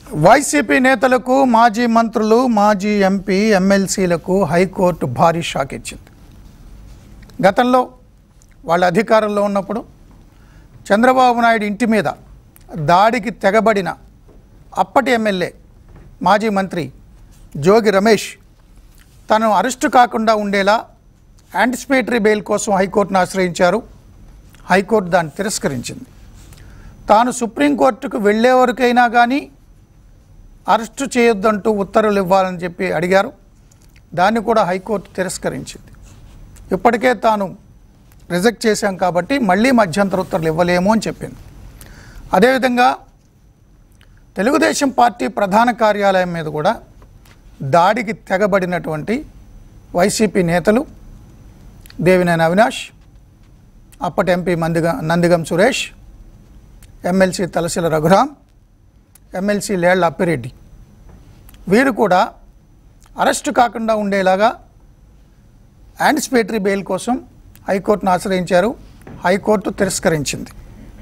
YCP నేతలకు మాజీ మంత్రులు మాజీ ఎంపీ ఎమ్మెల్సీలకు హైకోర్టు భారీ షాక్ ఇచ్చింది. గతంలో వాళ్ళ అధికారంలో ఉన్నప్పుడు చంద్రబాబు నాయుడు ఇంటి మీద దాడికి తెగబడిన అప్పటి ఎమ్మెల్యే మాజీ మంత్రి జోగి రమేష్ తను అరెస్టు కాకుండా ఉండేలా యాంటిసిపేటరీ బెయిల్ కోసం హైకోర్టును ఆశ్రయించారు. హైకోర్టు దాన్ని తిరస్కరించింది. తాను సుప్రీంకోర్టుకు వెళ్ళే వరకైనా కానీ అరెస్టు చేయొద్దంటూ ఉత్తర్వులు ఇవ్వాలని చెప్పి అడిగారు. దాన్ని కూడా హైకోర్టు తిరస్కరించింది. ఇప్పటికే తాను రిజెక్ట్ చేశాం కాబట్టి మళ్ళీ మధ్యంతర ఉత్తర్వులు ఇవ్వలేము అని చెప్పింది. అదేవిధంగా తెలుగుదేశం పార్టీ ప్రధాన కార్యాలయం మీద కూడా దాడికి తెగబడినటువంటి వైసీపీ నేతలు దేవినేని అవినాష్, అప్పటి MP Nandigam Suresh, MLC Talasila Raghuram, MLC Lella Appireddy వీరు కూడా అరెస్టు కాకుండా ఉండేలాగా యాంటిసిపేటరీ బెయిల్ కోసం హైకోర్టును ఆశ్రయించారు. హైకోర్టు తిరస్కరించింది.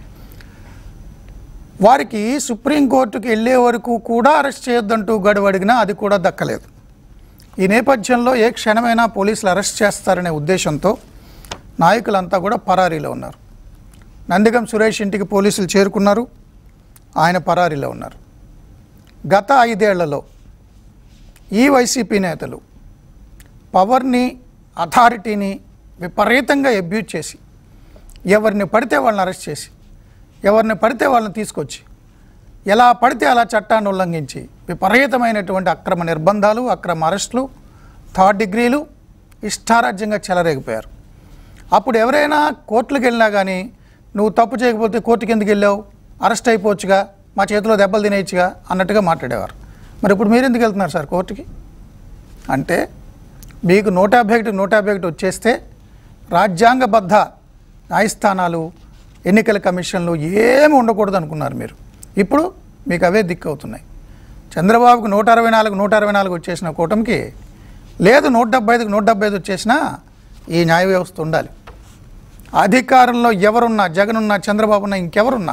వారికి సుప్రీంకోర్టుకు వెళ్ళే వరకు కూడా అరెస్ట్ చేయొద్దంటూ గడువు అడిగినా అది కూడా దక్కలేదు. ఈ నేపథ్యంలో ఏ క్షణమైనా పోలీసులు అరెస్ట్ చేస్తారనే ఉద్దేశంతో నాయకులంతా కూడా పరారీలో ఉన్నారు. నందిగం సురేష్ ఇంటికి పోలీసులు చేరుకున్నారు. ఆయన పరారీలో ఉన్నారు. గత 5 ఏళ్లలో ఈ వైసీపీ నేతలు పవర్ని, అథారిటీని విపరీతంగా అబ్యూజ్ చేసి ఎవరిని పడితే వాళ్ళని అరెస్ట్ చేసి ఎవరిని పడితే వాళ్ళని తీసుకొచ్చి ఎలా పడితే అలా చట్టాన్ని ఉల్లంఘించి విపరీతమైనటువంటి అక్రమ నిర్బంధాలు, అక్రమ అరెస్టులు, 3rd డిగ్రీలు ఇష్టారాజ్యంగా చెలరేగిపోయారు. అప్పుడు ఎవరైనా కోర్టులకు వెళ్ళినా కానీ నువ్వు తప్పు చేయకపోతే కోర్టుకి ఎందుకు వెళ్ళావు, అరెస్ట్ అయిపోవచ్చుగా, మా చేతిలో దెబ్బలు తినేయచ్చుగా అన్నట్టుగా మాట్లాడేవారు. మరి ఇప్పుడు మీరు ఎందుకు వెళ్తున్నారు సార్ కోర్టుకి? అంటే మీకు 151 వచ్చేస్తే రాజ్యాంగబద్ధ న్యాయస్థానాలు, ఎన్నికల కమిషన్లు ఏమి ఉండకూడదు అనుకున్నారు మీరు. ఇప్పుడు మీకు అవే దిక్కు అవుతున్నాయి. చంద్రబాబుకు 164 వచ్చేసిన కూటమికి లేదు, 175 వచ్చేసినా ఈ న్యాయ వ్యవస్థ ఉండాలి. అధికారంలో ఎవరున్నా, జగన్ ఉన్నా, చంద్రబాబు ఉన్నా, ఇంకెవరున్నా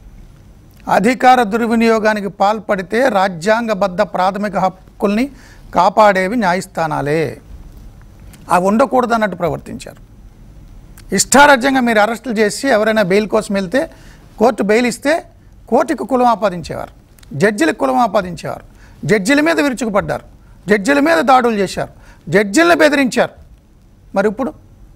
అధికార దుర్వినియోగానికి పాల్పడితే రాజ్యాంగబద్ధ ప్రాథమిక హక్కుల్ని కాపాడేవి న్యాయస్థానాలే. అవి ఉండకూడదు అన్నట్టు ప్రవర్తించారు. ఇష్టారాజ్యంగా మీరు అరెస్టులు చేసి ఎవరైనా బెయిల్ కోసం వెళ్తే కోర్టు బెయిల్ ఇస్తే కోర్టుకు కులం ఆపాదించేవారు, జడ్జిలకు కులం ఆపాదించేవారు, జడ్జిల మీద విరుచుకుపడ్డారు, జడ్జిల మీద దాడులు చేశారు, జడ్జిలను బెదిరించారు. మరి ఇప్పుడు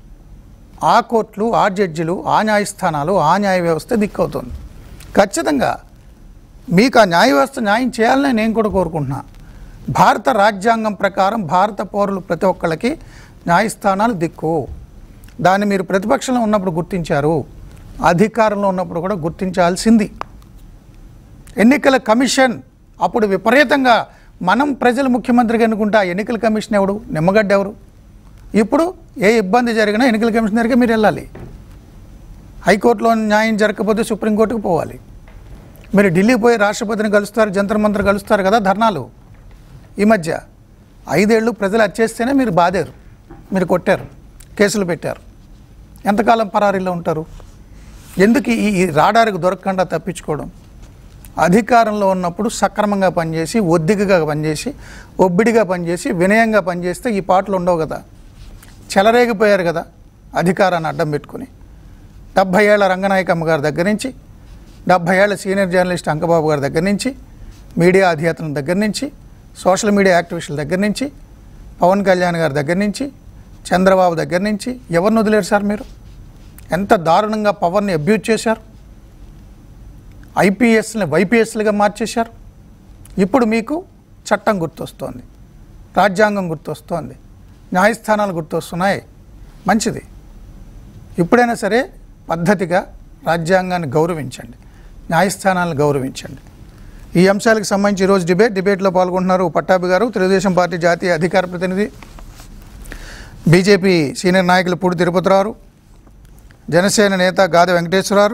ఆ కోర్టులు, ఆ జడ్జిలు, ఆ న్యాయస్థానాలు, ఆ న్యాయ వ్యవస్థ దిక్కవుతుంది. ఖచ్చితంగా మీకు ఆ న్యాయ వ్యవస్థ న్యాయం చేయాలని నేను కూడా కోరుకుంటున్నా. భారత రాజ్యాంగం ప్రకారం భారత పౌరులు ప్రతి ఒక్కళ్ళకి న్యాయస్థానాలు దిక్కు. దాన్ని మీరు ప్రతిపక్షంలో ఉన్నప్పుడు గుర్తించారు, అధికారంలో ఉన్నప్పుడు కూడా గుర్తించాల్సింది. ఎన్నికల కమిషన్ అప్పుడు విపరీతంగా మనం ప్రజలు ముఖ్యమంత్రిగా ఎన్నుకుంటే ఆ ఎన్నికల కమిషన్ ఎవడు, నిమ్మగడ్డ ఎవరు? ఇప్పుడు ఏ ఇబ్బంది జరిగినా ఎన్నికల కమిషన్ దగ్గరికి మీరు వెళ్ళాలి. హైకోర్టులో న్యాయం జరగకపోతే సుప్రీంకోర్టుకు పోవాలి. మీరు ఢిల్లీ పోయి రాష్ట్రపతిని కలుస్తారు, జంతర్ మంతర్ కలుస్తారు కదా, ధర్నాలు. ఈ మధ్య 5 ఏళ్ళు ప్రజలు వచ్చేస్తేనే మీరు బాధారు, మీరు కొట్టారు, కేసులు పెట్టారు. ఎంతకాలం పరారీలో ఉంటారు? ఎందుకు ఈ రాడారికి దొరకకుండా తప్పించుకోవడం? అధికారంలో ఉన్నప్పుడు సక్రమంగా పనిచేసి, ఒద్దికగా పనిచేసి, ఒబ్బిడిగా పనిచేసి, వినయంగా పనిచేస్తే ఈ పాటలు ఉండవు కదా. చెలరేగిపోయారు కదా అధికారాన్ని అడ్డం పెట్టుకుని. 70 ఏళ్ల రంగనాయకమ్మ గారి దగ్గర నుంచి, 70 ఏళ్ల సీనియర్ జర్నలిస్ట్ అంకబాబు గారి దగ్గర నుంచి, మీడియా అధినేతల దగ్గర నుంచి, సోషల్ మీడియా యాక్టివిస్టుల దగ్గర నుంచి, పవన్ కళ్యాణ్ గారి దగ్గర నుంచి, చంద్రబాబు దగ్గర నుంచి ఎవరిని వదిలేరు సార్ మీరు? ఎంత దారుణంగా పవర్ని అబ్యూజ్ చేశారు. ఐపీఎస్ని వైపీఎస్లుగా మార్చేశారు. ఇప్పుడు మీకు చట్టం గుర్తొస్తోంది, రాజ్యాంగం గుర్తొస్తోంది, న్యాయస్థానాలు గుర్తొస్తున్నాయి. మంచిది. ఇప్పుడైనా సరే పద్ధతిగా రాజ్యాంగాన్ని గౌరవించండి, న్యాయస్థానాలను గౌరవించండి. ఈ అంశాలకు సంబంధించి ఈరోజు డిబేట్లో పాల్గొంటున్నారు పట్టాభి గారు, తెలుగుదేశం పార్టీ జాతీయ అధికార ప్రతినిధి, బీజేపీ సీనియర్ నాయకులు పూడి తిరుపతిరావు, జనసేన నేత గాదె వెంకటేశ్వరరావు,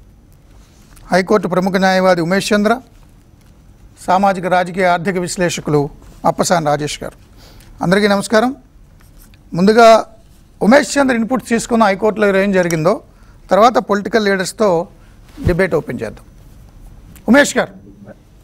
హైకోర్టు ప్రముఖ న్యాయవాది ఉమేష్ చంద్ర, సామాజిక రాజకీయ ఆర్థిక విశ్లేషకులు అప్పసాని రాజేష్ గారు. అందరికీ నమస్కారం. ముందుగా ఉమేష్ చంద్ర ఇన్పుట్స్ తీసుకున్న హైకోర్టులో ఏం జరిగిందో, తర్వాత పొలిటికల్ లీడర్స్తో డిబేట్ ఓపెన్ చేద్దాం. ఉమేష్ గారు,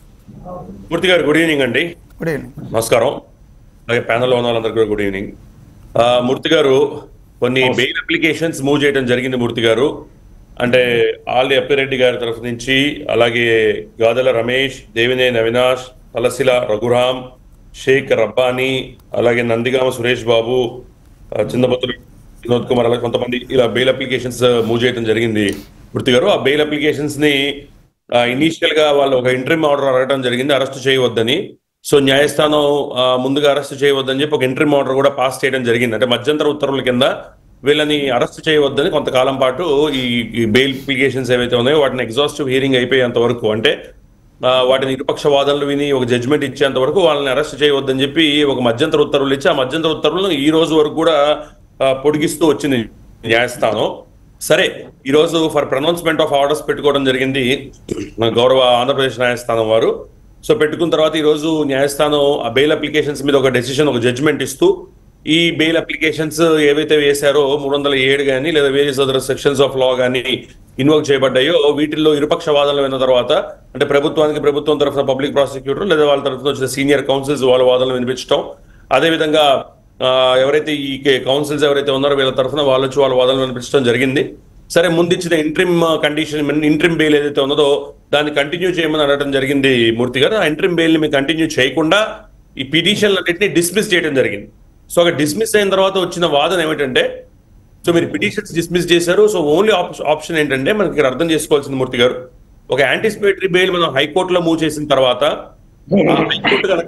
మూర్తి గారు గుడ్ ఈవినింగ్ అండి. Good evening. నమస్కారం. అలాగే ప్యానల్లో ఉన్న వాళ్ళందరికీ కూడా గుడ్ ఈవినింగ్. మూర్తి గారు, కొన్ని బెయిల్ అప్లికేషన్స్ మూవ్ చేయడం జరిగింది మూర్తి గారు. అంటే ఆల్లి అప్పిరెడ్డి గారి తరఫు నుంచి, అలాగే గాదెల రమేష్, దేవినేని అవినాష్, తలసిల రఘురామ్, షేక్ రబ్బానీ, అలాగే నందిగామ సురేష్ బాబు, చిందపతులు వినోద్ కుమార్, అలాగే కొంతమంది ఇలా బెయిల్ అప్లికేషన్స్ మూవ్ చేయడం జరిగింది మూర్తి గారు. ఆ బెయిల్ అప్లికేషన్స్ ని ఇనీషియల్ గా వాళ్ళు ఒక ఇంట్రిమ్ ఆర్డర్ అడగడం జరిగింది, అరెస్ట్ చేయవద్దని. సో న్యాయస్థానం ముందుగా అరెస్ట్ చేయవద్దని చెప్పి ఒక ఇంట్రిమ్ ఆర్డర్ కూడా పాస్ చేయడం జరిగింది. అంటే మధ్యంతర ఉత్తర్వుల కింద వీళ్ళని అరెస్ట్ చేయవద్దని కొంతకాలం పాటు ఈ బెయిల్ అప్లికేషన్స్ ఏవైతే ఉన్నాయో వాటిని ఎగ్జాస్టివ్ హియరింగ్ అయిపోయేంత వరకు, అంటే వాటిని నిరుపక్ష వాదనలు విని ఒక జడ్జిమెంట్ ఇచ్చేంత వరకు వాళ్ళని అరెస్ట్ చేయవద్దని చెప్పి ఒక మధ్యంతర ఉత్తర్వులు ఇచ్చి, ఆ మధ్యంతర ఉత్తర్వులను ఈ రోజు వరకు కూడా పొడిగిస్తూ వచ్చింది న్యాయస్థానం. సరే, ఈరోజు ఫర్ ప్రొనౌన్స్మెంట్ ఆఫ్ ఆర్డర్స్ పెట్టుకోవడం జరిగింది గౌరవ ఆంధ్రప్రదేశ్ న్యాయస్థానం వారు. సో పెట్టుకున్న తర్వాత ఈరోజు న్యాయస్థానం ఆ బెయిల్ అప్లికేషన్స్ మీద ఒక డెసిషన్, ఒక జడ్జిమెంట్ ఇస్తూ, ఈ బెయిల్ అప్లికేషన్స్ ఏవైతే వేశారో 307 కానీ లేదా various other sections of law కానీ ఇన్వోక్ చేయబడ్డాయో వీటిల్లో ఇరుపక్ష వాదనలు విన్న తర్వాత, అంటే ప్రభుత్వం తరఫున పబ్లిక్ ప్రాసిక్యూటర్ లేదా వాళ్ళ తరఫున వచ్చిన సీనియర్ కౌన్సిల్స్ వాళ్ళ వాదనలు వినిపించడం, అదేవిధంగా ఎవరైతే ఈ కౌన్సిల్స్ ఎవరైతే ఉన్నారో వీళ్ళ తరఫున వాళ్ళు వచ్చి వాళ్ళ వాదనలు వినిపించడం జరిగింది. సరే, ముందిచ్చిన ఇంట్రిమ్ బెయిల్ ఏదైతే ఉన్నదో దాన్ని కంటిన్యూ చేయమని అడగడం జరిగింది మూర్తి గారు. ఆ ఇంట్రిమ్ బెయిల్ ని మీకు కంటిన్యూ చేయకుండా ఈ పిటిషన్లు అన్నింటినీ డిస్మిస్ చేయడం జరిగింది. సో అక్కడ డిస్మిస్ అయిన తర్వాత వచ్చిన వాదన ఏమిటంటే, సో మీరు పిటిషన్స్ డిస్మిస్ చేశారు, సో ఓన్లీ ఆప్షన్ ఏంటంటే మనకి ఇక్కడ అర్థం చేసుకోవాల్సింది మూర్తి గారు, ఒక యాంటిసిపేటరీ బెయిల్ మనం హైకోర్టులో మూవ్ చేసిన తర్వాత హైకోర్టు కనుక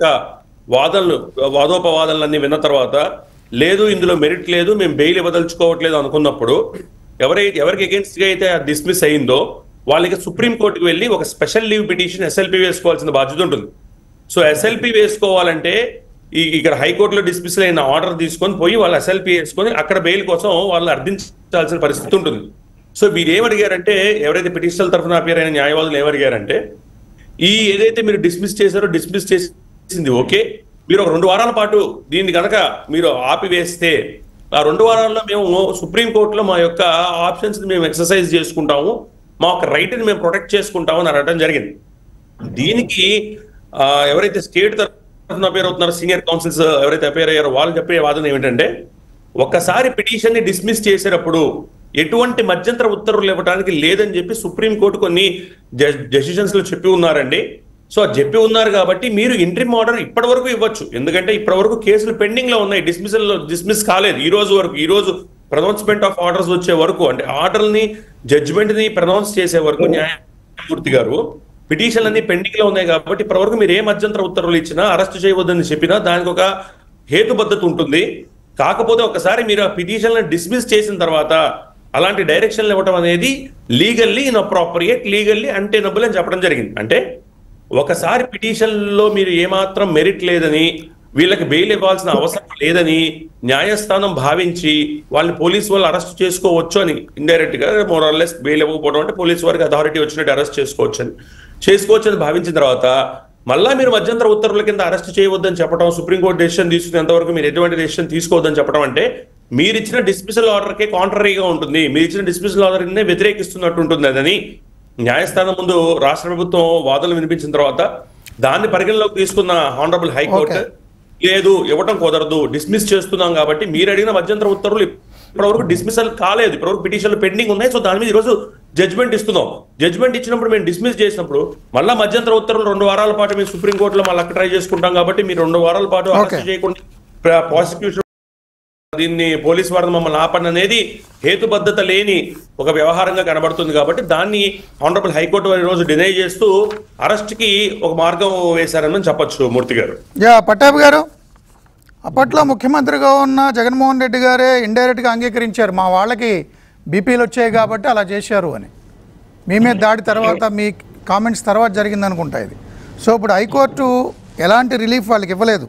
వాదోపవాదనలన్నీ విన్న తర్వాత లేదు ఇందులో మెరిట్ లేదు, మేము బెయిల్ ఇవ్వదలుచుకోవట్లేదు అనుకున్నప్పుడు ఎవరికి అగేన్స్ట్ గా అయితే డిస్మిస్ అయిందో వాళ్ళకి సుప్రీంకోర్టుకి వెళ్ళి ఒక స్పెషల్ లీవ్ పిటిషన్ ఎస్ఎల్పి వేసుకోవాల్సిన బాధ్యత ఉంటుంది. సో ఎస్ఎల్పి వేసుకోవాలంటే ఇక్కడ హైకోర్టులో డిస్మిస్ అయిన ఆర్డర్ తీసుకొని పోయి వాళ్ళు ఎస్ఎల్పి వేసుకొని అక్కడ బెయిల్ కోసం వాళ్ళు అర్థించాల్సిన పరిస్థితి ఉంటుంది. సో వీరు ఏమడిగారంటే, ఎవరైతే పిటిషనర్ తరఫున అపియర్ అయిన న్యాయవాదులు ఏమడిగారంటే, ఏదైతే మీరు డిస్మిస్ చేసింది ఓకే, మీరు ఒక 2 వారాల పాటు దీన్ని కనుక మీరు ఆపివేస్తే ఆ 2 వారాల్లో మేము సుప్రీంకోర్టులో మా యొక్క ఆప్షన్స్ మేము ఎక్సర్సైజ్ చేసుకుంటాము, మా యొక్క రైట్ ని మేము ప్రొటెక్ట్ చేసుకుంటాము అని అనడం జరిగింది. దీనికి ఎవరైతే స్టేట్ తరఫున అపేర్ అవుతున్నారో సీనియర్ కౌన్సిల్స్ ఎవరైతే అపేర్ అయ్యారో వాళ్ళు చెప్పే వాదన ఏమిటంటే, ఒక్కసారి పిటిషన్ ని డిస్మిస్ చేసేటప్పుడు ఎటువంటి మధ్యంతర ఉత్తర్వులు ఇవ్వడానికి లేదని చెప్పి సుప్రీంకోర్టు కొన్ని డెసిషన్స్ లో చెప్పి ఉన్నారండి. సో చెప్పి ఉన్నారు కాబట్టి మీరు ఇంట్రిమ్ ఆర్డర్ ఇప్పటి వరకు ఇవ్వచ్చు, ఎందుకంటే ఇప్పటి వరకు కేసులు పెండింగ్ లో ఉన్నాయి, డిస్మిస్ కాలేదు. ఈ రోజు ప్రొనౌన్స్మెంట్ ఆఫ్ ఆర్డర్స్ వచ్చే వరకు, అంటే ఆర్డర్ ని జడ్జిమెంట్ ని ప్రొనౌన్స్ చేసే వరకు న్యాయమూర్తి గారు పిటిషన్లు అన్ని పెండింగ్ లో ఉన్నాయి కాబట్టి ఇప్పటివరకు మీరు ఏ మధ్యంతర ఉత్తర్వులు ఇచ్చినా అరెస్ట్ చేయవద్దని చెప్పినా దానికి ఒక హేతుబద్ధత ఉంటుంది. కాకపోతే ఒకసారి మీరు ఆ పిటిషన్లను డిస్మిస్ చేసిన తర్వాత అలాంటి డైరెక్షన్లు ఇవ్వడం అనేది లీగల్లీ ఇన్అప్రాప్రియేట్, లీగల్లీ అన్టెనబుల్ అని చెప్పడం జరిగింది. అంటే ఒకసారి పిటిషన్లో మీరు ఏమాత్రం మెరిట్ లేదని, వీళ్ళకి బెయిల్ ఇవ్వాల్సిన అవసరం లేదని న్యాయస్థానం భావించి వాళ్ళని పోలీసు వాళ్ళు అరెస్ట్ చేసుకోవచ్చు అని, ఇండైరెక్ట్ గా మోరాల్లెస్ బెయిల్ ఇవ్వకపోవడం అంటే పోలీసు వారికి అథారిటీ వచ్చినట్టు అరెస్ట్ చేసుకోవచ్చు అని భావించిన తర్వాత మళ్ళా మీరు మధ్యంతర ఉత్తర్వుల కింద అరెస్ట్ చేయవద్దని చెప్పడం, సుప్రీంకోర్టు డెసిషన్ తీసుకునేంత వరకు మీరు ఎటువంటి డెసిషన్ తీసుకోవద్దని చెప్పడం అంటే మీరు ఇచ్చిన డిస్మిసల్ ఆర్డర్కే కాంట్రరీగా ఉంటుంది, మీరు ఇచ్చిన డిస్మిసల్ ఆర్డర్నే వ్యతిరేకిస్తున్నట్టు ఉంటుంది. అదని న్యాయస్థానం ముందు రాష్ట్ర ప్రభుత్వం వాదనలు వినిపించిన తర్వాత దాన్ని పరిగణలోకి తీసుకున్న హానరబుల్ హైకోర్టు లేదు, ఇవ్వటం కుదరదు, డిస్మిస్ చేస్తున్నాం కాబట్టి మీరు అడిగిన మధ్యంతర ఉత్తర్వులు ఇప్పటివరకు డిస్మిసల్ కాలేదు, ఇప్పటివరకు పిటిషన్లు పెండింగ్ ఉన్నాయి, సో దాని మీద ఈరోజు జడ్జ్మెంట్ ఇస్తున్నాం. జడ్జ్మెంట్ ఇచ్చినప్పుడు మేము డిస్మిస్ చేసినప్పుడు మళ్ళీ మధ్యంతర ఉత్తర్వులు 2 వారాల పాటు మేము సుప్రీంకోర్టులో మళ్ళీ ట్రై చేసుకుంటాం కాబట్టి మీరు 2 వారాల పాటు అరెస్ట్ చేయకుండా ప్రాసిక్యూషన్ దీన్ని పోలీసు వారిని మమ్మల్ని ఆపండి అనేది హేతుబద్ధత లేని ఒక వ్యవహారంగా కనబడుతుంది. కాబట్టి దాన్ని ఆనరబుల్ హైకోర్టు వారి రోజు డినై చేస్తూ అరెస్ట్ కి ఒక మార్గం వేశారని చెప్పొచ్చు మూర్తి గారు. పట్టాభి గారు, అప్పట్లో ముఖ్యమంత్రిగా ఉన్న జగన్మోహన్ రెడ్డి గారే ఇండైరెక్ట్గా అంగీకరించారు, మా వాళ్ళకి బీపీలు వచ్చాయి కాబట్టి అలా చేశారు అని. మీ మీద దాడి తర్వాత, మీ కామెంట్స్ తర్వాత జరిగింది అనుకుంటా ఇది. సో ఇప్పుడు హైకోర్టు ఎలాంటి రిలీఫ్ వాళ్ళకి ఇవ్వలేదు,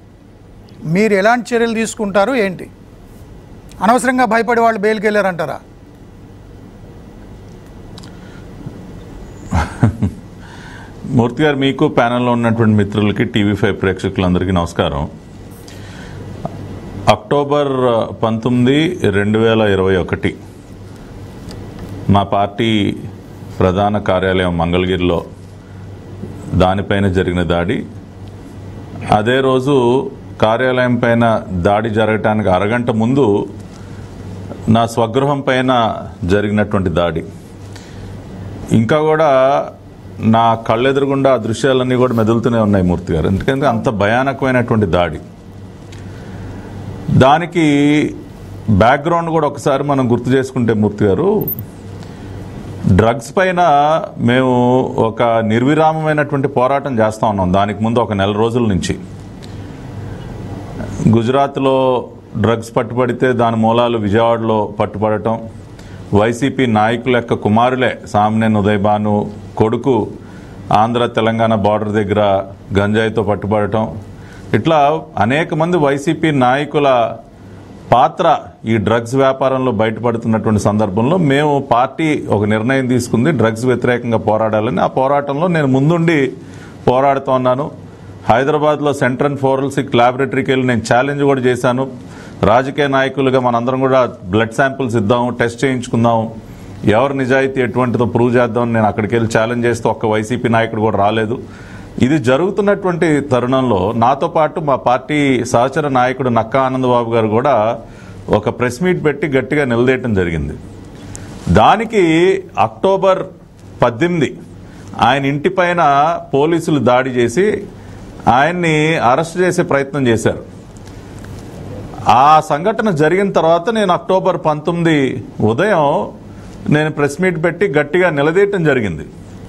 మీరు ఎలాంటి చర్యలు తీసుకుంటారు ఏంటి? అనవసరంగా భయపడి వాళ్ళు బెయిల్కి వెళ్ళారంటారా? మూర్తి గారు, మీకు ప్యానెల్లో ఉన్నటువంటి మిత్రులకి, TV5 ప్రేక్షకులందరికీ నమస్కారం. అక్టోబర్ 19, 2021 మా పార్టీ ప్రధాన కార్యాలయం మంగళగిరిలో దానిపైన జరిగిన దాడి, అదే రోజు కార్యాలయం పైన దాడి జరగటానికి అరగంట ముందు నా స్వగృహం పైన జరిగినటువంటి దాడి, ఇంకా కూడా నా కళ్ళెదురుగుండా ఆ దృశ్యాలన్నీ కూడా మెదులుతూనే ఉన్నాయి మూర్తి గారు. ఎందుకంటే అంత భయానకమైనటువంటి దాడి. దానికి బ్యాక్గ్రౌండ్ కూడా ఒకసారి మనం గుర్తు చేసుకుంటే మూర్తి గారు, డ్రగ్స్ పైన మేము ఒక నిర్విరామమైనటువంటి పోరాటం చేస్తూ ఉన్నాం. దానికి ముందు ఒక నెల రోజుల నుంచి గుజరాత్లో డ్రగ్స్ పట్టుబడితే దాని మూలాలు విజయవాడలో పట్టుబడటం, వైసీపీ నాయకుల యొక్క కుమారులే సామ్నేన్ ఉదయభాను కొడుకు ఆంధ్ర తెలంగాణ బార్డర్ దగ్గర గంజాయితో పట్టుబడటం, ఇట్లా అనేక మంది వైసీపీ నాయకుల పాత్ర ఈ డ్రగ్స్ వ్యాపారంలో బయటపడుతున్నటువంటి సందర్భంలో మేము పార్టీ ఒక నిర్ణయం తీసుకుంది డ్రగ్స్ వ్యతిరేకంగా పోరాడాలని. ఆ పోరాటంలో నేను ముందుండి పోరాడుతూ ఉన్నాను. హైదరాబాద్లో సెంట్రల్ ఫోరెన్సిక్ ల్యాబొరేటరీకి వెళ్ళి నేను ఛాలెంజ్ కూడా చేశాను. రాజకీయ నాయకులుగా మనందరం కూడా బ్లడ్ శాంపిల్స్ ఇద్దాం, టెస్ట్ చేయించుకుందాం, ఎవరు నిజాయితీ ఎటువంటిదో ప్రూవ్ చేద్దామని నేను అక్కడికి వెళ్ళి ఛాలెంజ్ చేస్తే ఒక్క వైసీపీ నాయకుడు కూడా రాలేదు. ఇది జరుగుతున్నటువంటి తరుణంలో నాతో పాటు మా పార్టీ సహచర నాయకుడు నక్కా ఆనందబాబు గారు కూడా ఒక ప్రెస్ మీట్ పెట్టి గట్టిగా నిలదీయటం జరిగింది. దానికి అక్టోబర్ 18 ఆయన ఇంటి పైన పోలీసులు దాడి చేసి ఆయన్ని అరెస్ట్ చేసే ప్రయత్నం చేశారు. ఆ సంఘటన జరిగిన తర్వాత నేను అక్టోబర్ 19 ఉదయం నేను ప్రెస్ మీట్ పెట్టి గట్టిగా నిలదీయటం జరిగింది.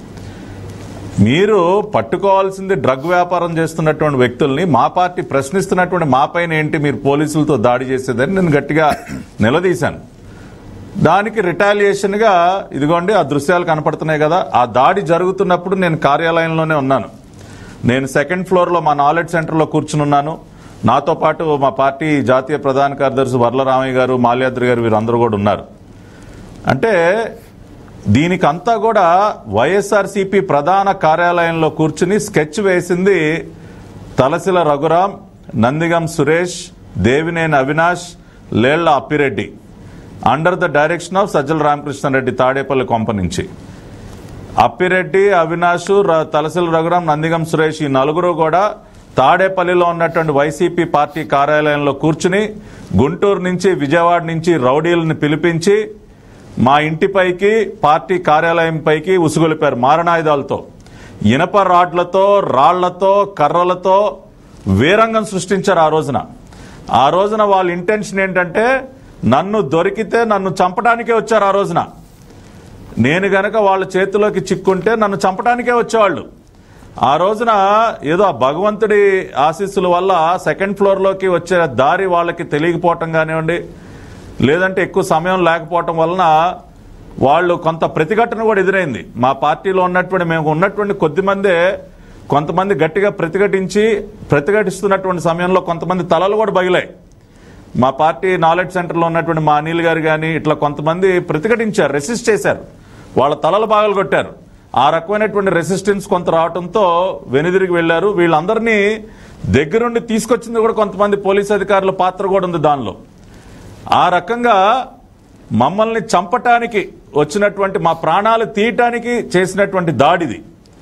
మీరు పట్టుకోవాల్సింది డ్రగ్ వ్యాపారం చేస్తున్నటువంటి వ్యక్తుల్ని, మా పార్టీ ప్రశ్నిస్తున్నటువంటి మా పైన ఏంటి మీరు పోలీసులతో దాడి చేసేదని నేను గట్టిగా నిలదీశాను. దానికి రిటాలియేషన్గా ఇదిగోండి ఆ దృశ్యాలు కనపడుతున్నాయి కదా, ఆ దాడి జరుగుతున్నప్పుడు నేను కార్యాలయంలోనే ఉన్నాను. నేను సెకండ్ ఫ్లోర్లో మా నాలెడ్జ్ సెంటర్లో కూర్చుని ఉన్నాను. నాతో పాటు మా పార్టీ జాతీయ ప్రధాన కార్యదర్శి వర్లరామయ్య గారు, మాల్యాద్రి గారు వీరందరూ కూడా ఉన్నారు. అంటే దీనికంతా కూడా వైఎస్ఆర్సీపీ ప్రధాన కార్యాలయంలో కూర్చుని స్కెచ్ వేసింది Talasila Raghuram, Nandigam Suresh, Devineni Avinash, Lella Appireddy, under the direction of Sajjala Ramakrishna Reddy Tadepalli కొంప నుంచి. అప్పిరెడ్డి, అవినాష్, తలసిల రఘురాం, నందిగం సురేష్ ఈ నలుగురు కూడా తాడేపల్లిలో ఉన్నటువంటి వైసీపీ పార్టీ కార్యాలయంలో కూర్చుని గుంటూరు నుంచి విజయవాడ నుంచి రౌడీలను పిలిపించి మా ఇంటిపైకి పార్టీ కార్యాలయం పైకి ఉసుగొలిపారు మారణాయుధాలతో, ఇనప రాడ్లతో, రాళ్లతో, కర్రలతో వీరంగం సృష్టించారు. ఆ రోజున వాళ్ళ ఇంటెన్షన్ ఏంటంటే నన్ను దొరికితే నన్ను చంపడానికే వచ్చారు. ఆ రోజున నేను గనక వాళ్ళ చేతిలోకి చిక్కుంటే నన్ను చంపడానికే వచ్చేవాళ్ళు. ఆ రోజున ఏదో ఆ భగవంతుడి ఆశీస్సుల వల్ల సెకండ్ ఫ్లోర్లోకి వచ్చే దారి వాళ్ళకి తెలియకపోవటం కానివ్వండి, లేదంటే ఎక్కువ సమయం లేకపోవటం వలన వాళ్ళు కొంత ప్రతిఘటన కూడా ఎదురైంది. మా పార్టీలో మేము ఉన్నటువంటి కొంతమంది గట్టిగా ప్రతిఘటిస్తున్నటువంటి సమయంలో కొంతమంది తలలు కూడా పగిలాయి. మా పార్టీ నాలెడ్జ్ సెంటర్లో ఉన్నటువంటి మా అనిల్ గారు కానీ ఇట్లా కొంతమంది ప్రతిఘటించారు, రెసిస్ట్ చేశారు, వాళ్ళ తలలు బాగలు కొట్టారు. ఆ రకమైనటువంటి రెసిస్టెన్స్ కొంత రావడంతో వెనుదిరిగి వెళ్లారు. వీళ్ళందరినీ దగ్గరుండి తీసుకొచ్చింది కూడా కొంతమంది పోలీసు అధికారుల పాత్ర కూడా ఉంది దానిలో. ఆ రకంగా మమ్మల్ని చంపటానికి వచ్చినటువంటి, మా ప్రాణాలు తీయటానికి చేసినటువంటి దాడిది.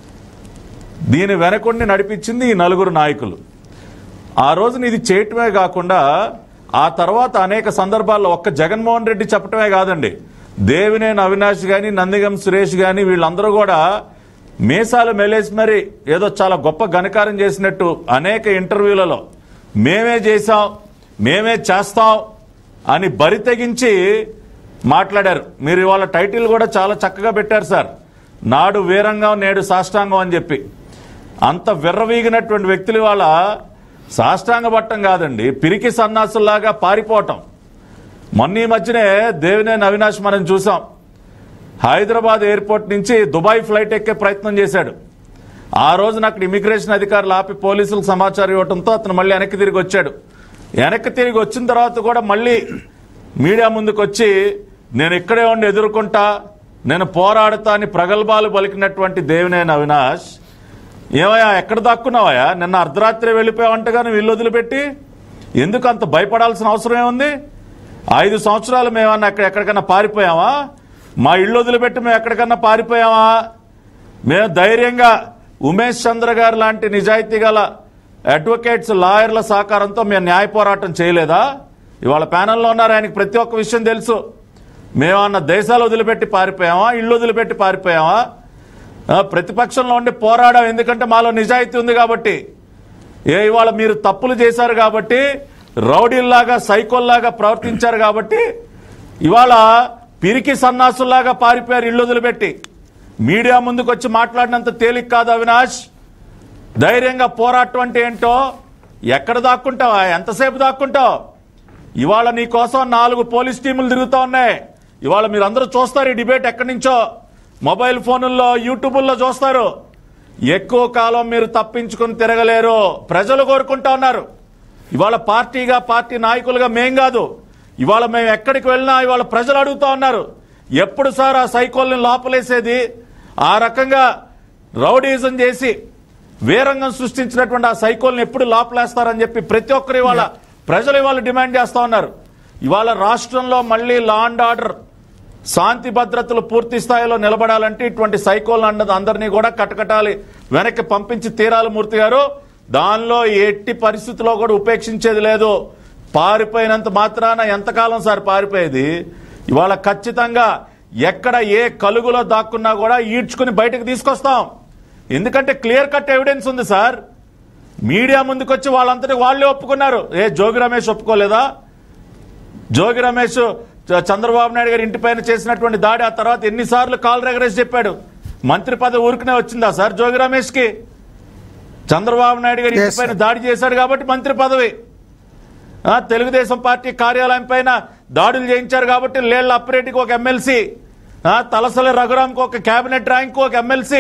దీని వెనకుండి నడిపించింది ఈ నలుగురు నాయకులు. ఆ రోజున ఇది చేయటమే కాకుండా ఆ తర్వాత అనేక సందర్భాల్లో ఒక్క జగన్మోహన్ రెడ్డి చెప్పటమే కాదండి, దేవినేని అవినాష్ గాని, నందిగం సురేష్ గాని వీళ్ళందరూ కూడా మీసాలు మెలేసి మరి ఏదో చాలా గొప్ప ఘనకార్యం చేసినట్టు అనేక ఇంటర్వ్యూలలో మేమే చేశాం, మేమే చేస్తాం అని బరి తెగించి మాట్లాడారు. మీరు ఇవాళ టైటిల్ కూడా చాలా చక్కగా పెట్టారు సార్, నాడు వీరంగం నేడు సాష్టాంగం అని చెప్పి. అంత విర్రవీగినటువంటి వ్యక్తులు ఇవాళ సాష్టాంగ పట్టం కాదండి, పిరికి సన్నాసుల్లాగా పారిపోవటం. మొన్న ఈ మధ్యనే దేవినేని అవినాష్ మనం చూసాం, హైదరాబాద్ ఎయిర్పోర్ట్ నుంచి దుబాయ్ ఫ్లైట్ ఎక్కే ప్రయత్నం చేశాడు. ఆ రోజున అక్కడ ఇమిగ్రేషన్ అధికారులు ఆపి పోలీసులకు సమాచారం ఇవ్వడంతో అతను మళ్ళీ వెనక్కి తిరిగి వచ్చాడు. వెనక్కి తిరిగి వచ్చిన తర్వాత కూడా మళ్ళీ మీడియా ముందుకు వచ్చి నేను ఇక్కడే ఉండి ఎదుర్కొంటా, నేను పోరాడతా అని ప్రగల్భాలు పలికినటువంటి దేవినేని అవినాష్, ఏమయ్యా ఎక్కడ దాక్కున్నావయ్యా, నిన్న అర్ధరాత్రి వెళ్ళిపోయావంటగా నువ్వు ఇల్లు వదిలిపెట్టి, ఎందుకు అంత భయపడాల్సిన అవసరం ఏముంది? 5 సంవత్సరాలు మేమన్నా ఎక్కడికన్నా పారిపోయామా? మా ఇల్లు వదిలిపెట్టి మేము ఎక్కడికన్నా పారిపోయామా? మేము ధైర్యంగా ఉమేష్ చంద్ర గారు లాంటి నిజాయితీ గల అడ్వకేట్స్, లాయర్ల సహకారంతో మేము న్యాయ పోరాటం చేయలేదా? ఇవాళ ప్యానెల్లో ఉన్నారు, ఆయనకి ప్రతి ఒక్క విషయం తెలుసు. మేమన్న దేశాలు వదిలిపెట్టి పారిపోయామా, ఇళ్ళు వదిలిపెట్టి పారిపోయామా? ప్రతిపక్షంలో ఉండి పోరాడాం, ఎందుకంటే మాలో నిజాయితీ ఉంది కాబట్టి. ఇవాళ మీరు తప్పులు చేశారు కాబట్టి, రౌడీల్లాగా సైకోల్లాగా ప్రవర్తించారు కాబట్టి ఇవాళ పిరికి సన్నాసుల్లాగా పారిపోయారు ఇళ్ళు వదిలిపెట్టి. మీడియా ముందుకు వచ్చి మాట్లాడినంత తేలిక కాదు అవినాష్. ధైర్యంగా పోరాటం అంటే ఏంటో, ఎక్కడ దాక్కుంటావా, ఎంతసేపు దాక్కుంటావు? ఇవాళ నీ కోసం 4 పోలీస్ టీములు తిరుగుతూ ఉన్నాయి. ఇవాళ మీరు అందరూ చూస్తారు ఈ డిబేట్ ఎక్కడి నుంచో, మొబైల్ ఫోనుల్లో, యూట్యూబుల్లో చూస్తారు. ఎక్కువ కాలం మీరు తప్పించుకుని తిరగలేరు. ప్రజలు కోరుకుంటా ఉన్నారు. ఇవాళ పార్టీగా, పార్టీ నాయకులుగా మేం కాదు, ఇవాళ మేము ఎక్కడికి వెళ్ళినా ఇవాళ ప్రజలు అడుగుతా ఉన్నారు, ఎప్పుడు సార్ ఆ సైకోల్ని లోపలేసేది? ఆ రకంగా రౌడీజం చేసి వీరంగం సృష్టించినటువంటి ఆ సైకోల్ని ఎప్పుడు లోపలేస్తారని చెప్పి ప్రతి ఒక్కరు ఇవాళ ప్రజలు ఇవాళ డిమాండ్ చేస్తా ఉన్నారు. ఇవాళ రాష్ట్రంలో మళ్ళీ లా అండ్ ఆర్డర్, శాంతి భద్రతలు పూర్తి స్థాయిలో నిలబడాలంటే ఇటువంటి సైకోల్ అన్నది అందరినీ కూడా కటకటాలి వెనక్కి పంపించి తీరాలి మూర్తి గారు. దానిలో ఎట్టి పరిస్థితుల్లో కూడా ఉపేక్షించేది లేదు. పారిపోయినంత మాత్రాన ఎంతకాలం సార్ పారిపోయేది? ఇవాళ ఖచ్చితంగా ఎక్కడ ఏ కలుగులో దాక్కున్నా కూడా ఈడ్చుకుని బయటకు తీసుకొస్తాం. ఎందుకంటే క్లియర్ కట్ ఎవిడెన్స్ ఉంది సార్. మీడియా ముందుకొచ్చి వాళ్ళంతటి వాళ్ళే ఒప్పుకున్నారు. జోగి రమేష్ ఒప్పుకోలేదా? జోగి రమేష్ చంద్రబాబు నాయుడు గారి ఇంటిపైన చేసినటువంటి దాడి, ఆ తర్వాత ఎన్నిసార్లు కాల్ రెగరేసి చెప్పాడు. మంత్రి పదవి ఊరికనే వచ్చిందా సార్ జోగి రమేష్ కి? చంద్రబాబు నాయుడు గారి ఇంటిపైన దాడి చేశాడు కాబట్టి మంత్రి పదవి. తెలుగుదేశం పార్టీ కార్యాలయం పైన దాడులు చేయించారు కాబట్టి లేళ్ల అప్పిరెడ్డికి ఒక ఎమ్మెల్సీ, తలసల రఘురాంకి ఒక కేబినెట్ ర్యాంకు ఒక ఎమ్మెల్సీ,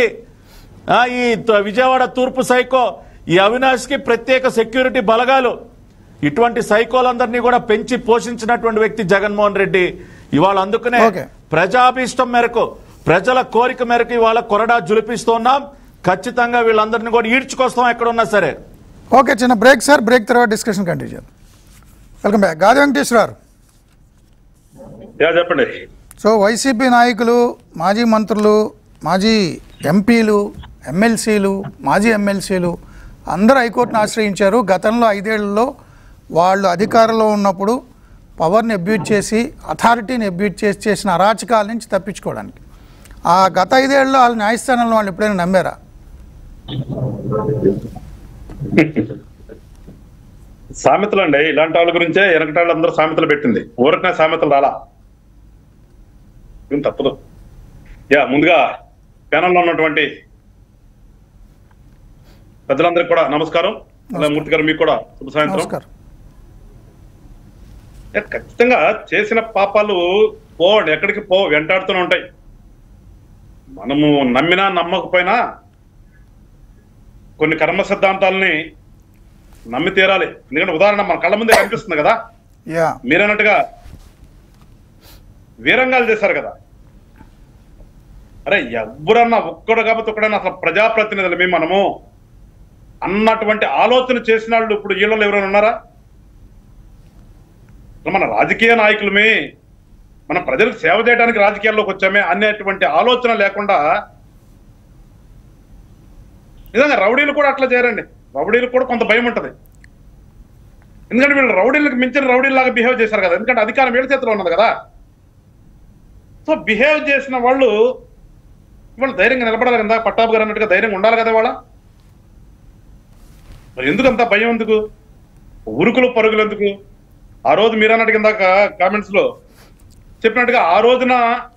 ఈ విజయవాడ తూర్పు సైకో ఈ అవినాష్ కి ప్రత్యేక సెక్యూరిటీ బలగాలు, ఇటువంటి సైకోలందరినీ కూడా పెంచి పోషించినటువంటి వ్యక్తి జగన్మోహన్ రెడ్డి. ఇవాళ అందుకనే ప్రజాభీష్టం మేరకు, ప్రజల కోరిక మేరకు ఇవాళ కొరడా జులిపిస్తున్నాం. ఖచ్చితంగా వీళ్ళందరినీ కూడా ఈడ్చుకొస్తాం ఎక్కడున్నా సరే. ఓకే, చిన్న బ్రేక్ సార్. బ్రేక్ తర్వాత డిస్కషన్ కంటిన్యూ చేద్దాం. Welcome back. గాది వెంకటేశ్వర గారు చెప్పండి. సో వైసీపీ నాయకులు, మాజీ మంత్రులు, మాజీ ఎంపీలు, ఎమ్మెల్సీలు, మాజీ ఎమ్మెల్సీలు అందరూ హైకోర్టును ఆశ్రయించారు. గతంలో 5 ఏళ్లలో వాళ్ళు అధికారంలో ఉన్నప్పుడు పవర్ని అబ్యూజ్ చేసి, అథారిటీని అబ్యూజ్ చేసి చేసిన అరాచకాల నుంచి తప్పించుకోవడానికి. ఆ గత 5 ఏళ్లలో వాళ్ళ న్యాయస్థానంలో వాళ్ళు ఎప్పుడైనా నమ్మారా? సామెతలు అండి, ఇలాంటి వాళ్ళ గురించే వెనకటి వాళ్ళు అందరూ సామెతలు పెట్టింది. ఊరికనే సామెతలు రాలా, తప్పదు. ముందుగా ప్యానల్లో ఉన్నటువంటి పెద్దలందరికీ కూడా నమస్కారం. మూర్తి గారు మీకు కూడా శుభ సాయంత్రం. ఖచ్చితంగా చేసిన పాపాలు ఎక్కడికి వెంటాడుతూనే ఉంటాయి. మనము నమ్మినా నమ్మకపోయినా కొన్ని కర్మ సిద్ధాంతాలని నమ్మి తీరాలి. ఎందుకంటే ఉదాహరణ మన కళ్ళ ముందే కనిపిస్తుంది కదా. మీరన్నట్టుగా వీరంగాలు చేశారు కదా. అరే ఎవరన్నా ఒక్కడు కాబట్టి ఒక్కడైనా అసలు ప్రజాప్రతినిధులమే మనము అన్నటువంటి ఆలోచన చేసిన వాళ్ళు ఇప్పుడు వీళ్ళలో ఎవరైనా ఉన్నారా? మన రాజకీయ నాయకులమే, మన ప్రజలకు సేవ చేయడానికి రాజకీయాల్లోకి వచ్చామే అనేటువంటి ఆలోచన లేకుండా నిజంగా రౌడీలు కూడా అట్లా చేయరండి. రౌడీలకు కూడా కొంత భయం ఉంటుంది. ఎందుకంటే వీళ్ళు రౌడీలకు మించిన రౌడీలాగా బిహేవ్ చేశారు కదా. ఎందుకంటే అధికారం వీళ్ళ చేతిలో ఉన్నది కదా. సో బిహేవ్ చేసిన వాళ్ళు ధైర్యంగా నిలబడాలి కదా. పట్టాభి గారు అన్నట్టుగా ధైర్యంగా ఉండాలి కదా వాళ్ళ. మరి ఎందుకు అంత భయం? ఎందుకు ఉరుకులు పరుగులు ఎందుకు? ఆ రోజు మీరు అన్నట్టుగా ఇందాక కామెంట్స్ లో చెప్పినట్టుగా ఆ రోజున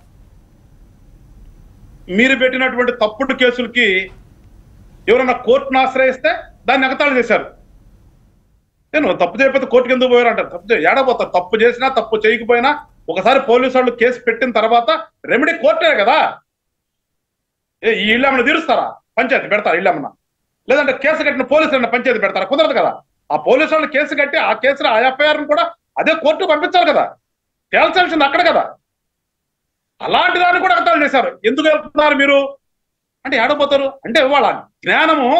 మీరు పెట్టినటువంటి తప్పుడు కేసులకి ఎవరన్నా కోర్టును ఆశ్రయిస్తే దాన్ని ఎగతాళి చేశారు. నేను తప్పు చేయకపోతే కోర్టుకి ఎందుకు పోయారు అంటారు. తప్పు ఏడపోతారు. తప్పు చేసినా తప్పు చేయకపోయినా ఒకసారి పోలీసు వాళ్ళు కేసు పెట్టిన తర్వాత రెమెడీ కోర్టే కదా. ఈ ఇల్లు ఏమన్నా తీరుస్తారా? పంచాయతీ పెడతారా? ఇల్లు ఏమన్నా లేదంటే కేసు కట్టిన పోలీసులు పంచాయతీ పెడతారా? కుదరదు కదా. ఆ పోలీసు వాళ్ళు కేసు కట్టి ఆ కేసులో ఆ ఎఫ్ఐఆర్ కూడా అదే కోర్టు పంపించాలి కదా. తేల్చాల్సింది అక్కడ కదా. అలాంటి దాన్ని కూడా ఎగతాళి చేశారు. ఎందుకు వెళ్తున్నారు మీరు అంటే ఏడపోతారు అంటే వాళ్ళ జ్ఞానము,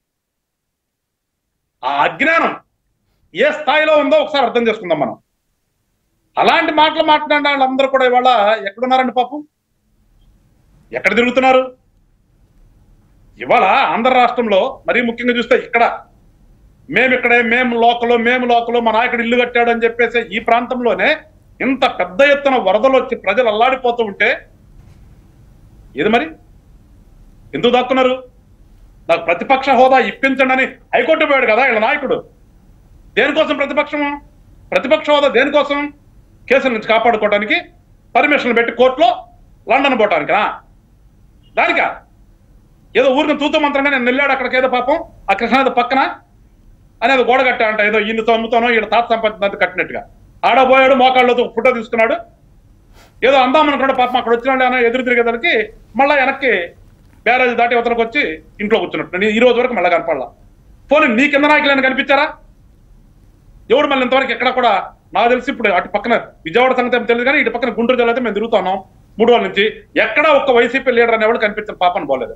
ఆ అజ్ఞానం ఏ స్థాయిలో ఉందో ఒకసారి అర్థం చేసుకుందాం మనం. అలాంటి మాటలు మాట్లాడిన వాళ్ళందరూ కూడా ఇవాళ ఎక్కడున్నారండి? పాపం ఎక్కడ తిరుగుతున్నారు? ఇవాళ ఆంధ్ర రాష్ట్రంలో మరీ ముఖ్యంగా చూస్తే ఇక్కడ మేము లోకలు మా నాయకుడు ఇల్లు కట్టాడు అని చెప్పేసి ఈ ప్రాంతంలోనే ఇంత పెద్ద ఎత్తున వరదలు వచ్చి ప్రజలు అల్లాడిపోతూ ఉంటే ఏది మరి ఎందుకు దాక్కున్నారు? నాకు ప్రతిపక్ష హోదా ఇప్పించండి అని హైకోర్టు పోయాడు కదా వీళ్ళ నాయకుడు. దేనికోసం ప్రతిపక్ష హోదా దేనికోసం? కేసుల నుంచి కాపాడుకోవడానికి పర్మిషన్ పెట్టి కోర్టులో లండన్ పోవటానికా? దానికా? ఏదో ఊరికి తూతూ మంత్రంగా నేను వెళ్ళాడు అక్కడికి, ఏదో పాపం ఆ కృష్ణాది పక్కన అనేది గోడ కట్టా అంట, ఏదో ఇన్ని అమ్ముతానో ఈడ తాత సంపాదించినంత కట్టినట్టుగా. ఆడబోయాడు, మోకాళ్ళతో ఫోటో తీసుకున్నాడు, ఏదో అందామనుకున్నాడు. పాపం అక్కడ వచ్చినాడు అని ఎదురు తిరిగేదానికి మళ్ళా వెనక్కి బ్యారేజ్ దాటి అవతలకు వచ్చి ఇంట్లో కూర్చున్నట్టు. ఈ రోజు వరకు మళ్ళీ కనపడలా. పోనీ నీ కింద నాయకులు కనిపించారా? ఎవడు మళ్ళీ ఇంతవరకు ఎక్కడ కూడా నాకు తెలిసి ఇప్పుడు అటు పక్కన విజయవాడ సంగతి తెలియదు కానీ ఇటు పక్కన గుంటూరు జిల్లా అయితే మేము తిరుగుతున్నాం 3 రోజుల నుంచి, ఎక్కడా ఒక్క వైసీపీ లీడర్ అనేవాడు కనిపించిన పాపను పోలేదు.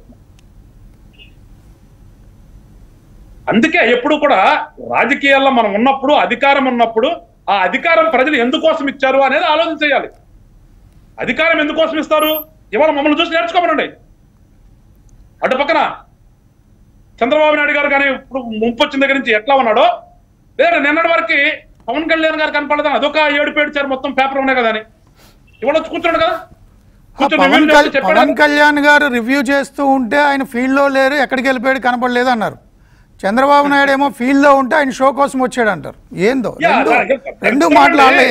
అందుకే ఎప్పుడు కూడా రాజకీయాల్లో మనం ఉన్నప్పుడు, అధికారం ఉన్నప్పుడు, ఆ అధికారం ప్రజలు ఎందుకోసం ఇచ్చారు అనేది ఆలోచన చేయాలి. అధికారం ఎందుకోసం ఇస్తారు? ఇవాళ మమ్మల్ని చూసి నేర్చుకోమనండి. అటు పక్కన చంద్రబాబు నాయుడు గారు కానీ ఇప్పుడు ముంపు వచ్చిన దగ్గర నుంచి ఎట్లా ఉన్నాడో, లేదా నిన్నటి వరకు పవన్ కళ్యాణ్ గారు కనపడదని అదొక ఏడుపేడ్చారు, మొత్తం పేపర్ ఉన్నాయి కదా అని ఇవాళ వచ్చి కూర్చున్నాడు కదా. పవన్ కళ్యాణ్ గారు రివ్యూ చేస్తూ ఉంటే ఆయన ఫీల్డ్ లో లేరు, ఎక్కడికి వెళ్ళిపోయాడు కనపడలేదు అన్నారు. చంద్రబాబు నాయుడు ఏమో ఫీల్డ్ లో ఉంటే ఆయన షో కోసం వచ్చాడు అంటారు. ఏందో రెండు మాటలు.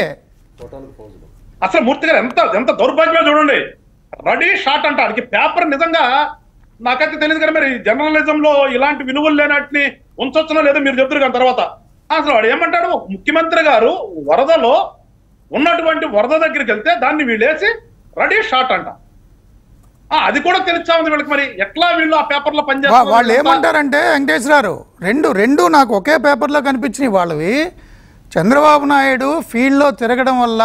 అసలు మూర్తి గారు ఎంత దౌర్భాగ్యమో చూడండి. రెడీ షాట్ అంట ఆయనకి పేపర్. నిజంగా నాకైతే తెలియదు కానీ మరి జర్నలిజం లో ఇలాంటి విలువలు లేనట్టుని ఉంచొచ్చునో లేదో మీరు చెప్తారు కానీ తర్వాత అసలు వాడు ఏమంటాడు, ముఖ్యమంత్రి గారు వరదలో ఉన్నటువంటి వరద దగ్గరికి వెళ్తే దాన్ని వీళ్ళేసి రెడీ షాట్ అంట. అది కూడా తెలుసా ఉంది వీళ్ళకి. మరి ఎట్లా వీళ్ళు ఆ పేపర్లో పనిచేస్తారు? వాళ్ళు ఏమంటారంటే వెంకటేశ్వరరావు రెండు నాకు ఒకే పేపర్లో కనిపించినాయి వాళ్ళవి. చంద్రబాబు నాయుడు ఫీల్డ్లో తిరగడం వల్ల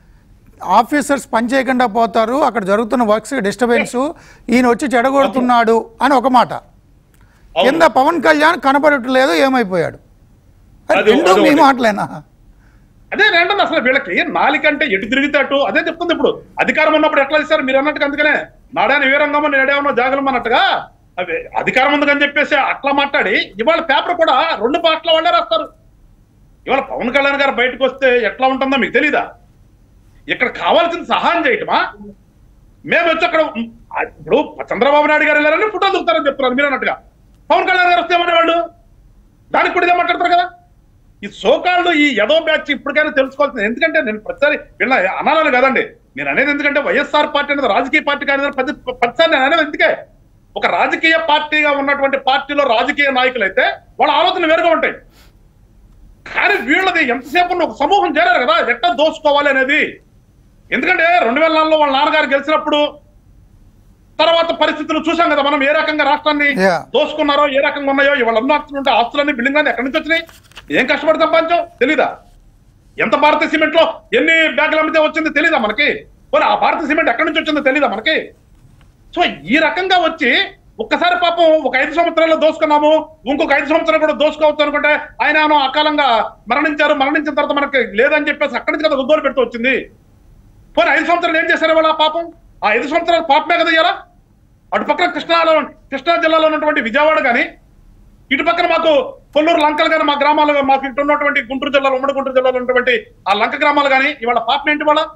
ఆఫీసర్స్ పనిచేయకుండా పోతారు, అక్కడ జరుగుతున్న వర్క్స్ డిస్టర్బెన్స్, ఈయన వచ్చి చెడగొడుతున్నాడు అని ఒక మాట. కింద పవన్ కళ్యాణ్ కనపడట్లేదు, ఏమైపోయాడు? రెండు మీ మాటలేనా? అదే రెండో అసలు వీళ్ళకి నాలికంటే ఎటు తిరిగితే అటు అదే చెప్తుంది. ఇప్పుడు అధికారం ఉన్నప్పుడు ఎట్లా ఇస్తారు మీరు అన్నట్టుగా, అందుకనే నాడాని వీరంగమో నేడేమో జాగలం అన్నట్టుగా అవి అధికారం ఉందని చెప్పేసి అట్లా మాట్లాడి ఇవాళ పేపర్ కూడా 2 పార్ట్ల వాళ్ళే రాస్తారు. ఇవాళ పవన్ కళ్యాణ్ గారు బయటకు వస్తే ఎట్లా ఉంటుందో మీకు తెలీదా? ఇక్కడ కావాల్సిన సహాయం చేయటమా? మేము వచ్చి అక్కడ ఇప్పుడు చంద్రబాబు నాయుడు గారు వెళ్ళారని ఫోటోలు దిగుతారని చెప్తున్నారు మీరు అన్నట్టుగా. పవన్ కళ్యాణ్ గారు వస్తే ఏమనేవాళ్ళు? దానికి కూడా ఇదే మాట్లాడతారు కదా. ఈ సోకాళ్ళు ఈ యదో బ్యాచ్ ఇప్పటికైనా తెలుసుకోవాల్సింది. ఎందుకంటే నేను ప్రతిసారి వీళ్ళ అనాలని కదండి నేను అనేది, ఎందుకంటే వైఎస్ఆర్ పార్టీ అనేది రాజకీయ పార్టీ కానీ ప్రతిసారి నేను అనేది ఎందుకే, ఒక రాజకీయ పార్టీగా ఉన్నటువంటి పార్టీలో రాజకీయ నాయకులు అయితే వాళ్ళ ఆలోచన వేరుగా ఉంటాయి. కానీ వీళ్ళది ఎంతసేపు ఒక సమూహం చేరారు కదా ఎట్లా దోసుకోవాలి అనేది. ఎందుకంటే 2004లో వాళ్ళ నాన్నగారు గెలిచినప్పుడు తర్వాత పరిస్థితులు చూసాం కదా మనం, ఏ రకంగా రాష్ట్రాన్ని దోసుకున్నారో, ఏ రకంగా ఉన్నాయో. ఇవాళ ఉంటే ఆస్తులన్నీ బిల్డింగ్లన్నీ ఎక్కడి నుంచి వచ్చినాయి? ఏం కష్టపడి సంపాదించాం తెలీదా? ఎంత భారతీయ సిమెంట్ లో ఎన్ని బ్యాగులు అమ్మితే వచ్చింది తెలీదా మనకి? పోనీ ఆ భారతీయ సిమెంట్ ఎక్కడి నుంచి వచ్చిందో తెలీదా మనకి? సో ఈ రకంగా వచ్చి ఒక్కసారి పాపం ఒక 5 సంవత్సరాల్లో దోసుకున్నాము, ఇంకొక 5 సంవత్సరాలు కూడా దోసుకోవచ్చు అనుకుంటే ఆయన అకాలంగా మరణించిన తర్వాత మనకి లేదని చెప్పేసి అక్కడి నుంచి కదా ఉద్దోలు పెడుతూ వచ్చింది. పోనీ 5 సంవత్సరాలు ఏం చేశారు వాళ్ళ పాపం? ఆ 5 సంవత్సరాలు పాపమే కదా ఇయ్యారా? అటు పక్కన కృష్ణా జిల్లాలో ఉన్నటువంటి విజయవాడ కానీ, ఇటు పక్కన మాకు కొల్లూరు లంకలు కానీ, మా గ్రామాలు మాకు ఇటు ఉన్నటువంటి గుంటూరు జిల్లాలో, ఉమ్మడి గుంటూరు జిల్లాలో ఉన్నటువంటి ఆ లంక గ్రామాలు కానీ ఇవాళ పాపం ఏంటి? వాళ్ళ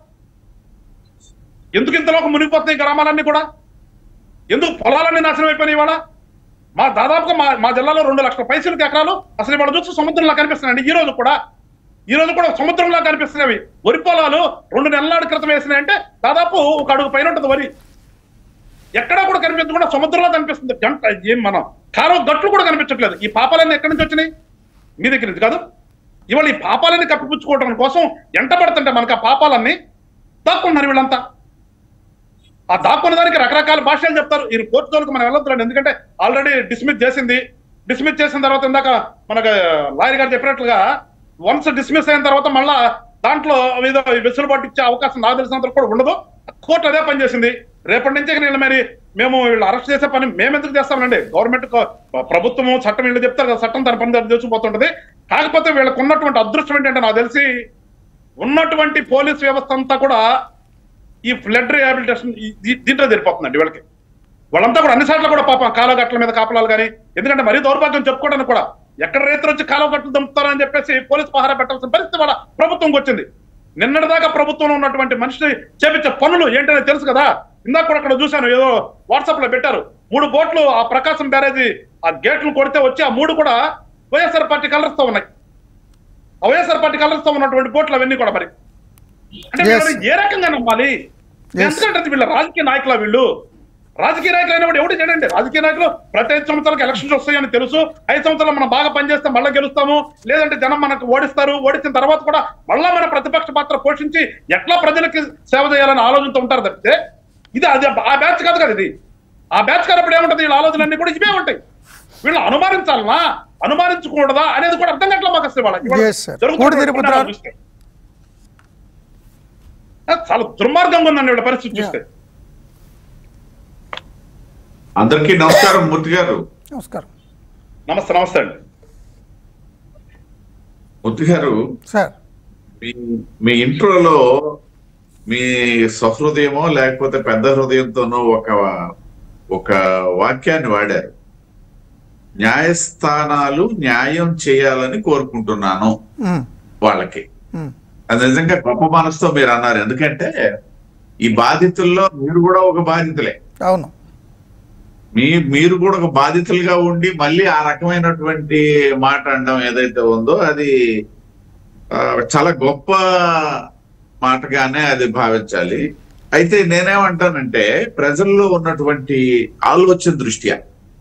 ఎందుకు ఇంతలోకి మునిగిపోతున్నాయి గ్రామాలన్నీ కూడా? ఎందుకు పొలాలన్నీ నాశనం అయిపోయినాయి? ఇవాళ దాదాపుగా మా జిల్లాలో 2 లక్షల పైసలకి ఎకరాలు అసలు ఇవాళ చూసి సముద్రంలా కనిపిస్తున్నాయండి. ఈ రోజు కూడా సముద్రంలా కనిపిస్తున్నాయి. వరి పొలాలు 2 నెలల క్రితం వేసినాయంటే దాదాపు 1 అడుగు పైన ఉంటుంది వరి. ఎక్కడా కూడా కనిపించకుండా సముద్రంలో కనిపిస్తుంది. ఏం మనం కారం గట్లు కూడా కనిపించట్లేదు. ఈ పాపాలన్నీ ఎక్కడి నుంచి వచ్చినాయి? మీ దగ్గర నుంచి కాదు. ఇవాళ ఈ పాపాలన్నీ కప్పిపుచ్చుకోవడం కోసం ఎంట పడుతుంటే మనకు ఆ పాపాలన్నీ దాక్కున్నారు వీళ్ళంతా. ఆ దాక్కున్న దానికి రకరకాల భాషలు చెప్తారు. ఈ కోర్టు జోలికి మనం వెళ్ళొద్దులండి, ఎందుకంటే ఆల్రెడీ డిస్మిస్ చేసిన తర్వాత ఇందాక మనకు లాయర్ గారు చెప్పినట్లుగా వన్స్ డిస్మిస్ అయిన తర్వాత మళ్ళా దాంట్లో ఏదో వెసులుబాటు ఇచ్చే అవకాశం నాకు తెలిసినంత కూడా ఉండదు. కోర్టు అదే పని చేసింది. రేపటి నుంచి వీళ్ళు మేము వీళ్ళు అరెస్ట్ చేసే పని మేము ఎందుకు చేస్తామండి? గవర్నమెంట్ ప్రభుత్వము చట్టం వీళ్ళు చెప్తారు కదా, చట్టం తన పని తెలిసిపోతుంటది. కాకపోతే వీళ్ళకు ఉన్నటువంటి అదృష్టం ఏంటంటే నాకు తెలిసి ఉన్నటువంటి పోలీస్ వ్యవస్థ అంతా కూడా ఈ ఫ్లడ్ రిహాబిలిటేషన్ దీంట్లో జరిపోతుందండి వీళ్ళకి. వాళ్ళంతా కూడా అన్ని సార్లు కూడా పాపం కాలువగట్ల మీద కాపలాలు కానీ, ఎందుకంటే మరీ దౌర్భాగ్యం చెప్పుకోవడానికి కూడా ఎక్కడ రైతులు వచ్చి కాలువగట్లు దంపుతారని చెప్పేసి పోలీసు పహారా పెట్టాల్సిన పరిస్థితి వాళ్ళ ప్రభుత్వంకి వచ్చింది. నిన్నటిదాకా ప్రభుత్వంలో ఉన్నటువంటి మనిషి చేపించే పనులు ఏంటనే తెలుసు కదా. ఇందాక కూడా అక్కడ చూశాను, ఏదో వాట్సాప్ లో పెట్టారు, 3 బోట్లు ఆ ప్రకాశం బ్యారేజీ ఆ గేట్లు కొడితే వచ్చి ఆ 3 కూడా వైఎస్ఆర్ పార్టీ కలర్స్ తో ఉన్నాయి. ఆ వైఎస్ఆర్ పార్టీ కలర్స్ తో ఉన్నటువంటి బోట్లు అవన్నీ కూడా మరి అంటే ఏ రకంగా నమ్మాలి? ఎందుకంటే వీళ్ళ రాజకీయ నాయకుల వీళ్ళు రాజకీయ నాయకులు అయినప్పుడు ఎవరు చేయడండి. రాజకీయ నాయకులు ప్రతి 5 సంవత్సరాలకు ఎలక్షన్స్ వస్తాయని తెలుసు. 5 సంవత్సరాలు మనం బాగా పనిచేస్తే మళ్ళీ గెలుస్తాము, లేదంటే జనం మనకు ఓడిస్తారు. ఓడించిన తర్వాత కూడా మళ్ళా మన ప్రతిపక్ష పాత్ర పోషించి ఎట్లా ప్రజలకి సేవ చేయాలని ఆలోచనతో ఉంటారు తప్పితే ఇది అది ఆ బ్యాచ్ కాదు కదా. ఇది ఆ బ్యాచ్ కానప్పుడు ఏముంటది? వీళ్ళ ఆలోచనలన్నీ కూడా ఇవే ఉంటాయి. వీళ్ళు అనుమానించాలనా అనుమానించకూడదా అనేది కూడా అర్థం కావట్లేదు మాకు అసలు. వాళ్ళకి చాలా దుర్మార్గంగా ఉందండి వీళ్ళ పరిస్థితి చూస్తే. అందరికీ నమస్కారం. మూర్తి గారు నమస్కారం. నమస్తే అండి. మూర్తి గారు, సార్ మీ ఇంట్రోలో మీ సహృదయమో లేకపోతే పెద్ద హృదయంతోనో ఒక వాక్యాన్ని వాడారు. న్యాయస్థానాలు న్యాయం చేయాలని కోరుకుంటున్నాను వాళ్ళకి. అది నిజంగా గొప్ప మనసుతో మీరు అన్నారు. ఎందుకంటే ఈ బాధితుల్లో మీరు కూడా ఒక బాధితులే. అవును, మీరు కూడా ఒక బాధితులుగా ఉండి మళ్ళీ ఆ రకమైనటువంటి మాట అనడం ఏదైతే ఉందో అది చాలా గొప్ప మాటగానే అది భావించాలి. అయితే నేనేమంటానంటే ప్రజల్లో ఉన్నటువంటి ఆలోచన దృష్ట్యా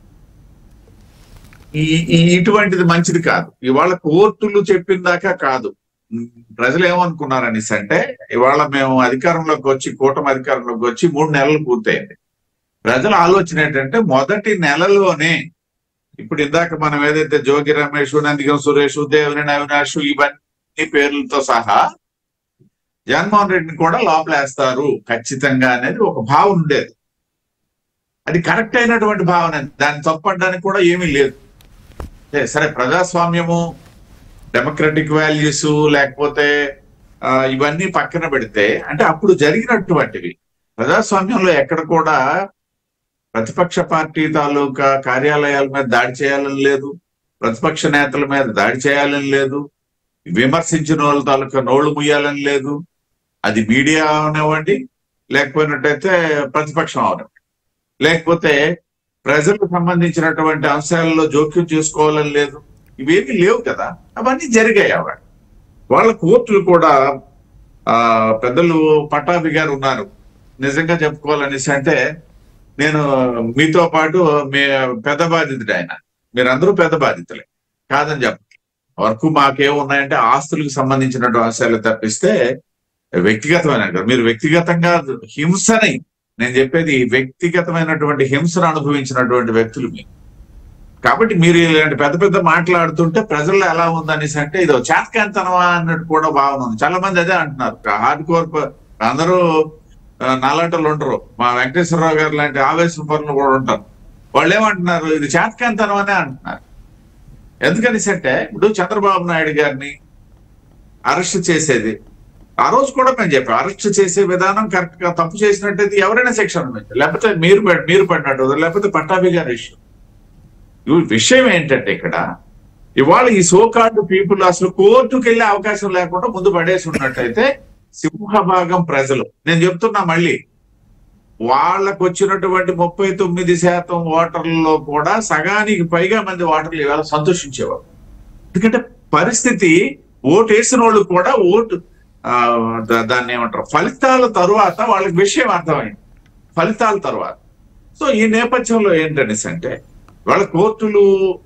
ఇటువంటిది మంచిది కాదు. ఇవాళ కోర్టులు చెప్పిన దాకా కాదు. ప్రజలు ఏమనుకున్నారనేసి అంటే ఇవాళ మేము అధికారంలోకి వచ్చి కూటమి అధికారంలోకి వచ్చి 3 నెలలు పూర్తయింది. ప్రజల ఆలోచన ఏంటంటే మొదటి నెలలోనే ఇప్పుడు ఇందాక మనం ఏదైతే జోగి రమేష్, నందిగం సురేష్, దేవినేని అవినాష్ ఇవన్నీ పేర్లతో సహా జగన్మోహన్ రెడ్డిని కూడా లోపలేస్తారు ఖచ్చితంగా అనేది ఒక భావన ఉండేది. అది కరెక్ట్ అయినటువంటి భావన, దాన్ని తప్పడానికి కూడా ఏమీ లేదు. సరే, ప్రజాస్వామ్యము, డెమోక్రటిక్ వాల్యూస్ లేకపోతే ఇవన్నీ పక్కన పెడితే అంటే అప్పుడు జరిగినటువంటివి ప్రజాస్వామ్యంలో ఎక్కడ కూడా ప్రతిపక్ష పార్టీ తాలూకా కార్యాలయాల మీద దాడి చేయాలని లేదు, ప్రతిపక్ష నేతల మీద దాడి చేయాలని లేదు, విమర్శించిన వాళ్ళ తాలూకా నోళ్లు ముయ్యాలని లేదు. అది మీడియా అవనివ్వండి, లేకపోయినట్టయితే ప్రతిపక్షం అవనివ్వండి, లేకపోతే ప్రజలకు సంబంధించినటువంటి అంశాలలో జోక్యం చేసుకోవాలని లేదు. ఇవేమీ లేవు కదా. అవన్నీ జరిగాయి. వాళ్ళ కోర్టులు కూడా పెద్దలు పట్టాభి గారు ఉన్నారు. నిజంగా చెప్పుకోవాలనేసి అంటే నేను మీతో పాటు మీ పెద్ద బాధితుడు ఆయన, మీరందరూ పెద్ద బాధితులే కాదని చెప్పండి. వరకు మాకేమున్నాయంటే ఆస్తులకు సంబంధించినటువంటి అంశాలు తప్పిస్తే వ్యక్తిగతమైన మీరు వ్యక్తిగతంగా హింసని, నేను చెప్పేది వ్యక్తిగతమైనటువంటి హింసను అనుభవించినటువంటి వ్యక్తులు మీరు. కాబట్టి మీరు ఇలాంటి పెద్ద పెద్ద మాట్లాడుతుంటే ప్రజల్లో ఎలా ఉందనేసి అంటే ఇదో చేతకాంతనమా అన్నట్టు కూడా భావన ఉంది. చాలా మంది అదే అంటున్నారు. హార్డ్ కోర్ అందరూ నాలాంటలు ఉంటారు, మా వెంకటేశ్వరరావు గారు లాంటి ఆవేశం పనులు కూడా ఉంటారు. వాళ్ళు ఏమంటున్నారు, ఇది చేతకాంతనం అనే అంటున్నారు. ఎందుకనేసి అంటే ఇప్పుడు చంద్రబాబు నాయుడు గారిని అరెస్ట్ చేసేది ఆ రోజు కూడా మేము చెప్పాం, అరెస్ట్ చేసే విధానం కరెక్ట్ గా తప్పు చేసినట్టయితే ఎవరైనా శిక్ష అనుభవించారు, లేకపోతే మీరు పడినట్టు, లేకపోతే పట్టాభి గారి విషయం ఏంటంటే ఇక్కడ ఇవాళ ఈ సోకాల్డ్ పీపుల్ అసలు కోర్టుకు వెళ్ళే అవకాశం లేకుండా ముందు పడేసి ఉన్నట్టయితే సింహభాగం ప్రజలు, నేను చెప్తున్నా మళ్ళీ, వాళ్ళకు వచ్చినటువంటి 39% ఓటర్లలో కూడా సగానికి పైగా మంది ఓటర్లు ఇవాళ సంతోషించేవారు. ఎందుకంటే పరిస్థితి ఓటు వేసిన వాళ్ళు కూడా దాన్ని ఏమంటారు ఫలితాల తరువాత వాళ్ళకి విషయం అర్థమైంది, ఫలితాల తర్వాత. సో ఈ నేపథ్యంలో ఏంటనేసి అంటే వాళ్ళ కోర్టులు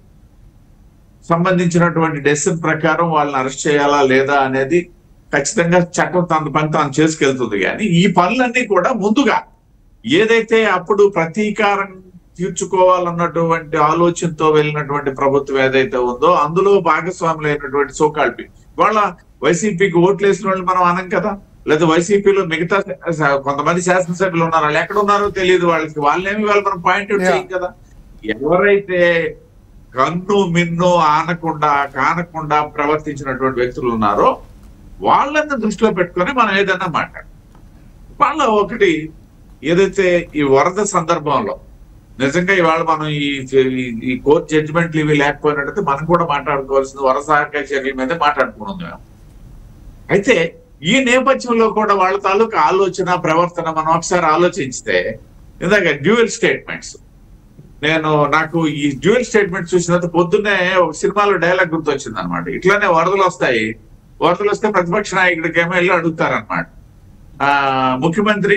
సంబంధించినటువంటి డెసిషన్ ప్రకారం వాళ్ళని అరెస్ట్ చేయాలా లేదా అనేది ఖచ్చితంగా చట్టం తన పని తాను చేసుకెళ్తుంది. కానీ ఈ పనులన్నీ కూడా ముందుగా ఏదైతే అప్పుడు ప్రతీకారం తీర్చుకోవాలన్నటువంటి ఆలోచనతో వెళ్ళినటువంటి ప్రభుత్వం ఏదైతే ఉందో అందులో భాగస్వాములైనటువంటి సోకాల్పి వాళ్ళ వైసీపీకి ఓట్లు వేసిన వాళ్ళు మనం అనం కదా, లేదా వైసీపీలో మిగతా కొంతమంది శాసనసభ్యులు ఉన్నారు, వాళ్ళు ఎక్కడ ఉన్నారో తెలియదు, వాళ్ళేమి వాళ్ళు మనం పాయింట్అవుట్ చేయం కదా. ఎవరైతే కన్ను మిన్ను కానకుండా ప్రవర్తించినటువంటి వ్యక్తులు ఉన్నారో వాళ్ళని దృష్టిలో పెట్టుకొని మనం ఏదైనా మాట్లాడాలి. వాళ్ళ ఒకటి ఏదైతే ఈ వరద సందర్భంలో నిజంగా ఇవాళ మనం ఈ కోర్టు జడ్జిమెంట్లు ఇవి లేకపోయినట్టయితే మనం కూడా మాట్లాడుకోవాల్సింది వరసహకార చర్యల మీద మాట్లాడుకున్నాం మేము. అయితే ఈ నేపథ్యంలో కూడా వాళ్ళ తాలూకు ఆలోచన ప్రవర్తన మనం ఒకసారి ఆలోచించితే ఇందాక డ్యూయల్ స్టేట్మెంట్స్, నాకు ఈ డ్యూయల్ స్టేట్మెంట్ చూసినంత పొద్దున్నే ఒక సినిమాలో డైలాగ్ గుర్తొచ్చింది అనమాట. ఇట్లానే వరదలు వస్తాయి, వరదలు వస్తే ప్రతిపక్ష నాయకుడికేమో వెళ్ళి అడుగుతారనమాట, ముఖ్యమంత్రి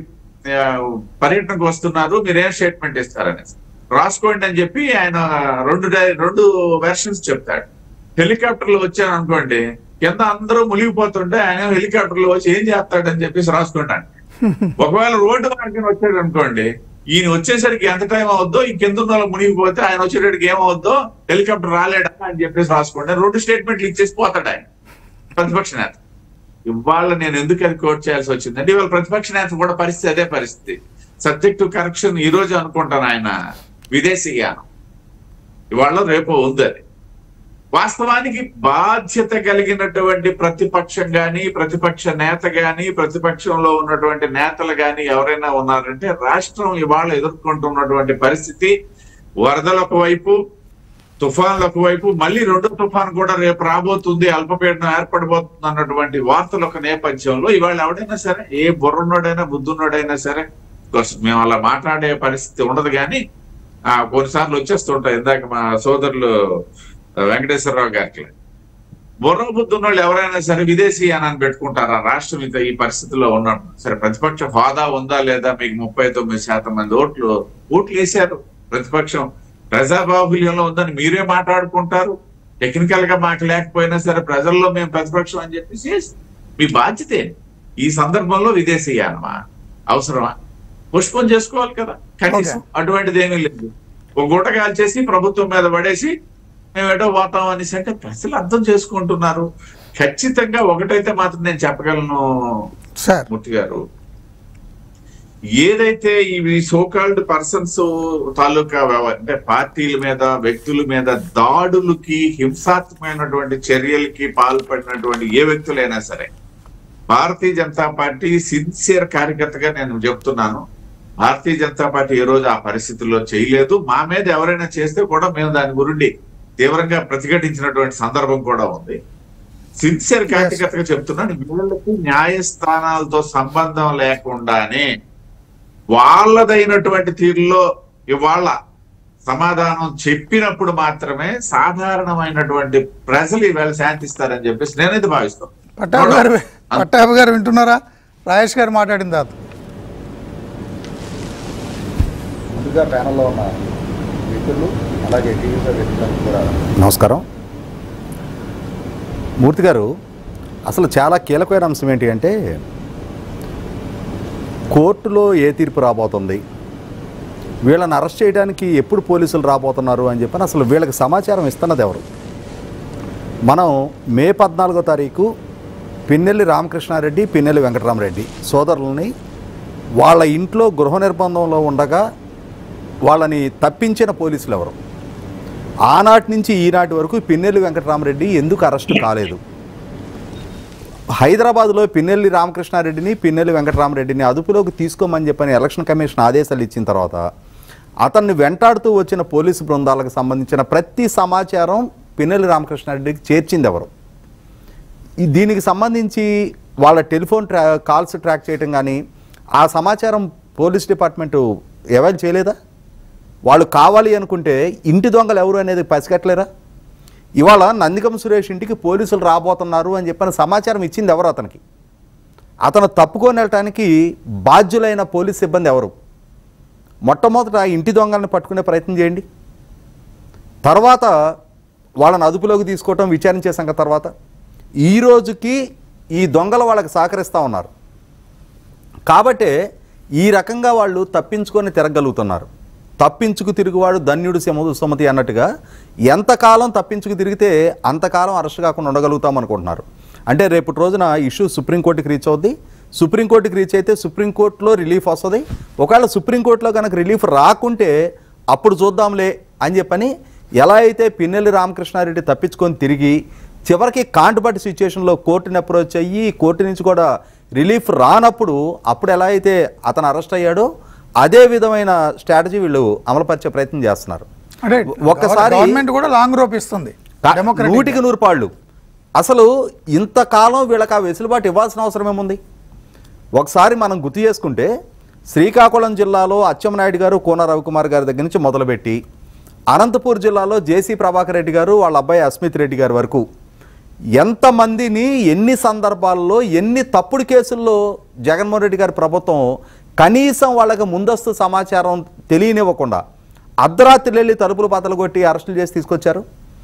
పర్యటనకు వస్తున్నారు, మీరేం స్టేట్మెంట్ ఇస్తారని. రాసుకోండి అని చెప్పి ఆయన రెండు వెర్షన్స్ చెప్తాడు. హెలికాప్టర్లో వచ్చాను అనుకోండి, కింద అందరూ మునిగిపోతుంటే ఆయన హెలికాప్టర్లో వచ్చి ఏం చేస్తాడని చెప్పేసి రాసుకుంటాను. ఒకవేళ రోడ్డు మార్గం వచ్చాడు అనుకోండి, ఈయన వచ్చేసరికి ఎంత టైం అవుద్దో, ఈ కింద ఉన్న వాళ్ళు మునిగిపోతే ఆయన వచ్చేటడికి ఏమవుద్దో, హెలికాప్టర్ రాలేడా అని చెప్పేసి రాసుకోండి. 2 స్టేట్మెంట్లు ఇచ్చేసి పోతాడు ఆయన ప్రతిపక్ష నేత. ఇవాళ నేను ఎందుకు అది కోట్ చేయాల్సి వచ్చిందంటే ఇవాళ ప్రతిపక్ష నేత కూడా పరిస్థితి అదే పరిస్థితి. సబ్జెక్ట్ టు కరెక్షన్ ఈ రోజు అనుకుంటాను ఆయన విదేశీయానం, ఇవాళ రేపు ఉంది. అది వాస్తవానికి బాధ్యత కలిగినటువంటి ప్రతిపక్షం గాని, ప్రతిపక్ష నేత గాని, ప్రతిపక్షంలో ఉన్నటువంటి నేతలు గాని ఎవరైనా ఉన్నారంటే రాష్ట్రం ఇవాళ ఎదుర్కొంటున్నటువంటి పరిస్థితి, వరదలు ఒకవైపు, తుఫాన్లు ఒకవైపు, మళ్ళీ 2వ తుఫాన్ కూడా రేపు రాబోతుంది, అల్పపీడనం ఏర్పడబోతుంది అన్నటువంటి వార్తలు ఒక నేపథ్యంలో ఇవాళ ఎవడైనా సరే, ఏ బుర్రున్నోడైనా బుద్ధున్నోడైనా సరే, మేము అలా మాట్లాడే పరిస్థితి ఉండదు. కానీ కొన్నిసార్లు వచ్చేస్తుంటాయి. ఇందాక మా సోదరులు వెంకటేశ్వరరావు గారికి బుర్ర బుద్ధి ఉన్న వాళ్ళు ఎవరైనా సరే విదేశీయానాన్ని పెట్టుకుంటారా? రాష్ట్రం ఇంత ఈ పరిస్థితిలో ఉన్నాడు. సరే, ప్రతిపక్ష హోదా ఉందా లేదా? మీకు 39% మంది ఓట్లు వేశారు. ప్రతిపక్షం ప్రజాబాహుల్యంలో ఉందని మీరే మాట్లాడుకుంటారు. టెక్నికల్ గా మాకు లేకపోయినా సరే ప్రజల్లో మేము ప్రతిపక్షం అని చెప్పేసి మీ బాధ్యతే. ఈ సందర్భంలో విదేశీయానమా అవసరమా? పుష్పం చేసుకోవాలి కదా కనీసం. అటువంటిది ఏమీ లేదు. ఒక గుట్ట కాల్చేసి ప్రభుత్వం మీద పడేసి మేము ఎటో పోతాం అనేసి అంటే ప్రజలు అర్థం చేసుకుంటున్నారు. ఖచ్చితంగా ఒకటైతే మాత్రం నేను చెప్పగలను మూర్తి గారు, ఏదైతే ఇవి సోకాల్డ్ పర్సన్స్ తాలూకా అంటే పార్టీల మీద, వ్యక్తుల మీద దాడులకి, హింసాత్మకమైనటువంటి చర్యలకి పాల్పడినటువంటి ఏ వ్యక్తులైనా సరే, భారతీయ జనతా పార్టీ సిన్సియర్ కార్యకర్తగా నేను చెప్తున్నాను, భారతీయ జనతా పార్టీ ఏ రోజు ఆ పరిస్థితుల్లో చేయలేదు. మా మీద ఎవరైనా చేస్తే కూడా మేము దాని గురించి తీవ్రంగా ప్రతిఘటించినటువంటి సందర్భం కూడా ఉంది. సిన్సియర్ కార్యకర్తగా చెప్తున్నాను, వీళ్ళకి న్యాయస్థానాలతో సంబంధం లేకుండానే వాళ్ళదైనటువంటి తీరులో ఇవాళ సమాధానం చెప్పినప్పుడు మాత్రమే సాధారణమైనటువంటి ప్రజలు ఈవేళ శాంతిస్తారని చెప్పేసి నేనైతే భావిస్తాను. పట్టాభి గారు వింటున్నారా? రాజేష్ గారు మాట్లాడిన తర్వాత ముందుగా ప్యానల్లో ఉన్న మిత్రులు అలాగే టీవీ5 వ్యక్తులకు కూడా నమస్కారం. మూర్తి గారు, అసలు చాలా కీలకమైన అంశం ఏంటి అంటే కోర్టులో ఏ తీర్పు రాబోతుంది, వీళ్ళని అరెస్ట్ చేయడానికి ఎప్పుడు పోలీసులు రాబోతున్నారు అని చెప్పని అసలు వీళ్ళకి సమాచారం ఇస్తున్నది ఎవరు? మనం మే 14వ తారీఖు పిన్నెల్లి రామకృష్ణారెడ్డి, పిన్నెల్లి వెంకటరామరెడ్డి సోదరులని వాళ్ళ ఇంట్లో గృహ నిర్బంధంలో ఉండగా వాళ్ళని తప్పించిన పోలీసులు ఎవరు? ఆనాటి నుంచి ఈనాటి వరకు పిన్నెల్లి వెంకటరామరెడ్డి ఎందుకు అరెస్టు కాలేదు? హైదరాబాద్లో పిన్నెల్లి రామకృష్ణారెడ్డిని, పిన్నెల్లి వెంకటరామరెడ్డిని అదుపులోకి తీసుకోమని చెప్పని ఎలక్షన్ కమిషన్ ఆదేశాలు ఇచ్చిన తర్వాత అతన్ని వెంటాడుతూ వచ్చిన పోలీసు బృందాలకు సంబంధించిన ప్రతి సమాచారం పిన్నెల్లి రామకృష్ణారెడ్డికి చేర్చింది ఎవరు? దీనికి సంబంధించి వాళ్ళ టెలిఫోన్ కాల్స్ ట్రాక్ చేయటం కానీ ఆ సమాచారం పోలీస్ డిపార్ట్మెంటు అవైల్ చేయలేదా? వాళ్ళు కావాలి అనుకుంటే ఇంటి దొంగలు ఎవరు అనేది పసిగట్టలేరా? ఇవాళ నందిగం సురేష్ ఇంటికి పోలీసులు రాబోతున్నారు అని చెప్పిన సమాచారం ఇచ్చింది ఎవరు అతనికి? అతను తప్పుకొని వెళ్ళటానికి బాధ్యులైన పోలీస్ సిబ్బంది ఎవరు? మొట్టమొదట ఇంటి దొంగలను పట్టుకునే ప్రయత్నం చేయండి, తర్వాత వాళ్ళని అదుపులోకి తీసుకోవటం, విచారించే సంగతి తర్వాత. ఈ రోజుకి ఈ దొంగలు వాళ్ళకి సహకరిస్తూ ఉన్నారు కాబట్టే ఈ రకంగా వాళ్ళు తప్పించుకొని తిరగలుగుతున్నారు. తప్పించుకు తిరుగువాడు ధన్యుడు సుమతి అన్నట్టుగా ఎంతకాలం తప్పించుకు తిరిగితే అంతకాలం అరెస్ట్ కాకుండా ఉండగలుగుతాం అనుకుంటున్నారు. అంటే రేపటి రోజున ఇష్యూ సుప్రీంకోర్టుకి రీచ్ అవుద్ది. సుప్రీంకోర్టుకి రీచ్ అయితే సుప్రీంకోర్టులో రిలీఫ్ వస్తుంది. ఒకవేళ సుప్రీంకోర్టులో కనుక రిలీఫ్ రాకుంటే అప్పుడు చూద్దాంలే అని చెప్పని ఎలా అయితే పిన్నెల్లి రామకృష్ణారెడ్డి తప్పించుకొని తిరిగి చివరికి కాంటుబట్టి సిచ్యువేషన్లో కోర్టుని అప్రోచ్ అయ్యి కోర్టు నుంచి కూడా రిలీఫ్ రానప్పుడు అప్పుడు ఎలా అయితే అతను అరెస్ట్ అయ్యాడో అదే విధమైన స్ట్రాటజీ వీళ్ళు అమలుపరిచే ప్రయత్నం చేస్తున్నారు. అంటే ఒక్కసారి గవర్నమెంట్ కూడా లాంగ్ రోప్ ఇస్తుంది 100కి 100 పాళ్ళు. అసలు ఇంతకాలం వీళ్ళకి ఆ వెసులుబాటు ఇవ్వాల్సిన అవసరం ఏముంది? ఒకసారి మనం గుర్తు చేసుకుంటే శ్రీకాకుళం జిల్లాలో అచ్చెన్నాయుడు గారు, కోన రవికుమార్ గారి దగ్గర నుంచి మొదలుపెట్టి అనంతపూర్ జిల్లాలో జేసీ ప్రభాకర్ రెడ్డి గారు, వాళ్ళ అబ్బాయి అస్మిత్ రెడ్డి గారి వరకు ఎంతమందిని ఎన్ని సందర్భాల్లో ఎన్ని తప్పుడు కేసుల్లో జగన్మోహన్ రెడ్డి గారి ప్రభుత్వం కనీసం వాళ్ళకి ముందస్తు సమాచారం తెలియనివ్వకుండా అర్ధరాత్రి వెళ్ళి తలుపులు బద్దలు కొట్టి అరెస్టులు చేసి తీసుకొచ్చారు.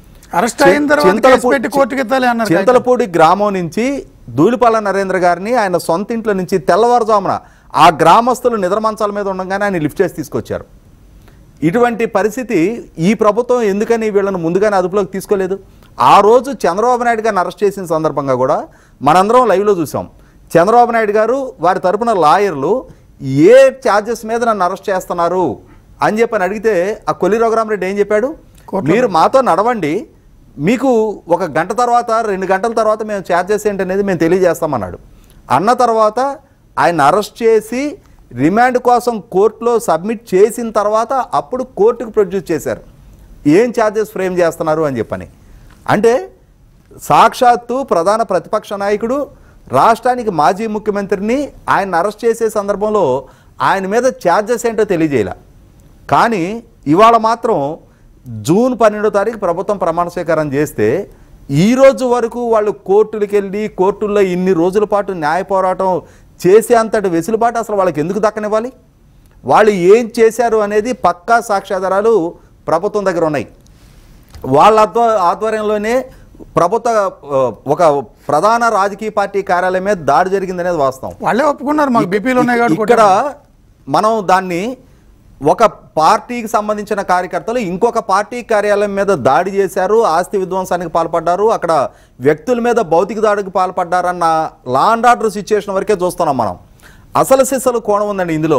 చింతలపూడి గ్రామం నుంచి దూలిపాల నరేంద్ర గారిని ఆయన సొంత ఇంట్లో నుంచి తెల్లవారుజామున ఆ గ్రామస్తులు నిద్రమంచాల మీద ఉండగానే ఆయన లిఫ్ట్ చేసి తీసుకొచ్చారు. ఇటువంటి పరిస్థితి ఈ ప్రభుత్వం ఎందుకని వీళ్ళను ముందుగానే అదుపులోకి తీసుకోలేదు? ఆ రోజు చంద్రబాబు నాయుడు గారిని అరెస్ట్ చేసిన సందర్భంగా కూడా మనందరం లైవ్లో చూసాం. చంద్రబాబు నాయుడు గారు వారి తరపున లాయర్లు ఏ ఛార్జెస్ మీద నన్ను అరెస్ట్ చేస్తున్నారు అని చెప్పని అడిగితే ఆ కొల్లి రఘురామరెడ్డి ఏం చెప్పాడు? మీరు మాతో నడవండి, మీకు 1 గంట తర్వాత 2 గంటల తర్వాత మేము ఛార్జెస్ ఏంటనేది మేము తెలియజేస్తామన్నాడు. అన్న తర్వాత ఆయన అరెస్ట్ చేసి రిమాండ్ కోసం కోర్టులో సబ్మిట్ చేసిన తర్వాత అప్పుడు కోర్టుకు ప్రొడ్యూస్ చేశారు ఏం ఛార్జెస్ ఫ్రేమ్ చేస్తున్నారు అని చెప్పని. అంటే సాక్షాత్తు ప్రధాన ప్రతిపక్ష నాయకుడు, రాష్ట్రానికి మాజీ ముఖ్యమంత్రిని ఆయన అరెస్ట్ చేసే సందర్భంలో ఆయన మీద ఛార్జెస్ ఏంటో తెలియజేయాల. కానీ ఇవాళ మాత్రం జూన్ 12వ తారీఖు ప్రభుత్వం ప్రమాణ స్వీకారం చేస్తే ఈ రోజు వరకు వాళ్ళు కోర్టులకు వెళ్ళి కోర్టుల్లో ఇన్ని రోజుల పాటు న్యాయ పోరాటం చేసే అంతటి వెసులుబాటు అసలు వాళ్ళకి ఎందుకు దక్కనివ్వాలి? వాళ్ళు ఏం చేశారు అనేది పక్కా సాక్ష్యాధారాలు ప్రభుత్వం దగ్గర ఉన్నాయి. వాళ్ళ ఆధ్వర్యంలోనే ప్రభుత్వ ఒక ప్రధాన రాజకీయ పార్టీ కార్యాలయం మీద దాడి జరిగిందనేది వాస్తవం. వాళ్ళే ఒప్పుకున్నారు. మాకు బీపీలు ఉన్నాయి కాబట్టి ఇక్కడ మనం దాన్ని ఒక పార్టీకి సంబంధించిన కార్యకర్తలు ఇంకొక పార్టీ కార్యాలయం మీద దాడి చేశారు, ఆస్తి విధ్వంసానికి పాల్పడ్డారు, అక్కడ వ్యక్తుల మీద భౌతిక దాడికి పాల్పడ్డారన్న లా అండ్ ఆర్డర్ సిచ్యుయేషన్ వరకే చూస్తున్నాం మనం. అసలు సిసలు కోణం ఉందండి ఇందులో.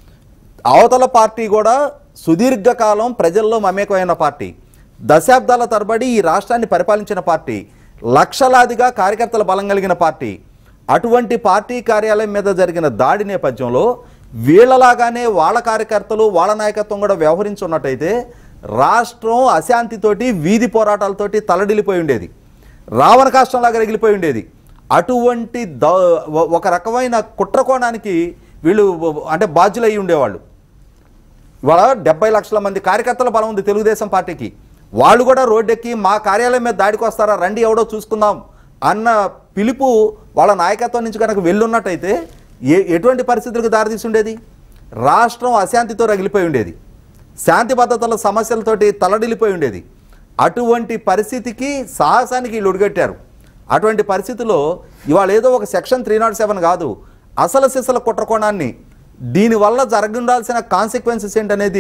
అవతల పార్టీ కూడా సుదీర్ఘకాలం ప్రజల్లో మమేకమైన పార్టీ, దశాబ్దాల తరబడి ఈ రాష్ట్రాన్ని పరిపాలించిన పార్టీ, లక్షలాదిగా కార్యకర్తల బలం కలిగిన పార్టీ. అటువంటి పార్టీ కార్యాలయం మీద జరిగిన దాడి నేపథ్యంలో వీళ్ళలాగానే వాళ్ళ కార్యకర్తలు వాళ్ళ నాయకత్వం కూడా వ్యవహరించున్నట్టయితే రాష్ట్రం అశాంతితోటి వీధి పోరాటాలతోటి తలడిల్లిపోయి ఉండేది, రావణ కాష్టంలాగా రగిలిపోయి ఉండేది. అటువంటి ఒక రకమైన కుట్రకోణానికి వీళ్ళు అంటే బాధ్యులయ్యి ఉండేవాళ్ళు. ఇవాళ 70 లక్షల మంది కార్యకర్తల బలం ఉంది తెలుగుదేశం పార్టీకి. వాళ్ళు కూడా రోడ్డెక్కి మా కార్యాలయం మీద దాడికి వస్తారా, రండి ఎవడో చూసుకుందాం అన్న పిలుపు వాళ్ళ నాయకత్వం నుంచి కనుక వెళ్ళున్నట్టయితే ఎటువంటి పరిస్థితులకు దారితీసి ఉండేది? రాష్ట్రం అశాంతితో రగిలిపోయి ఉండేది, శాంతి భద్రతల సమస్యలతోటి తలడిల్లిపోయి ఉండేది. అటువంటి పరిస్థితికి సాహసానికి వీళ్ళు ఒడిగట్టారు. అటువంటి పరిస్థితుల్లో ఇవాళ ఏదో ఒక సెక్షన్ 307 కాదు, అసలు సిసల కుట్రకోణాన్ని, దీనివల్ల జరగాల్సిన కాన్సిక్వెన్సెస్ ఏంటనేది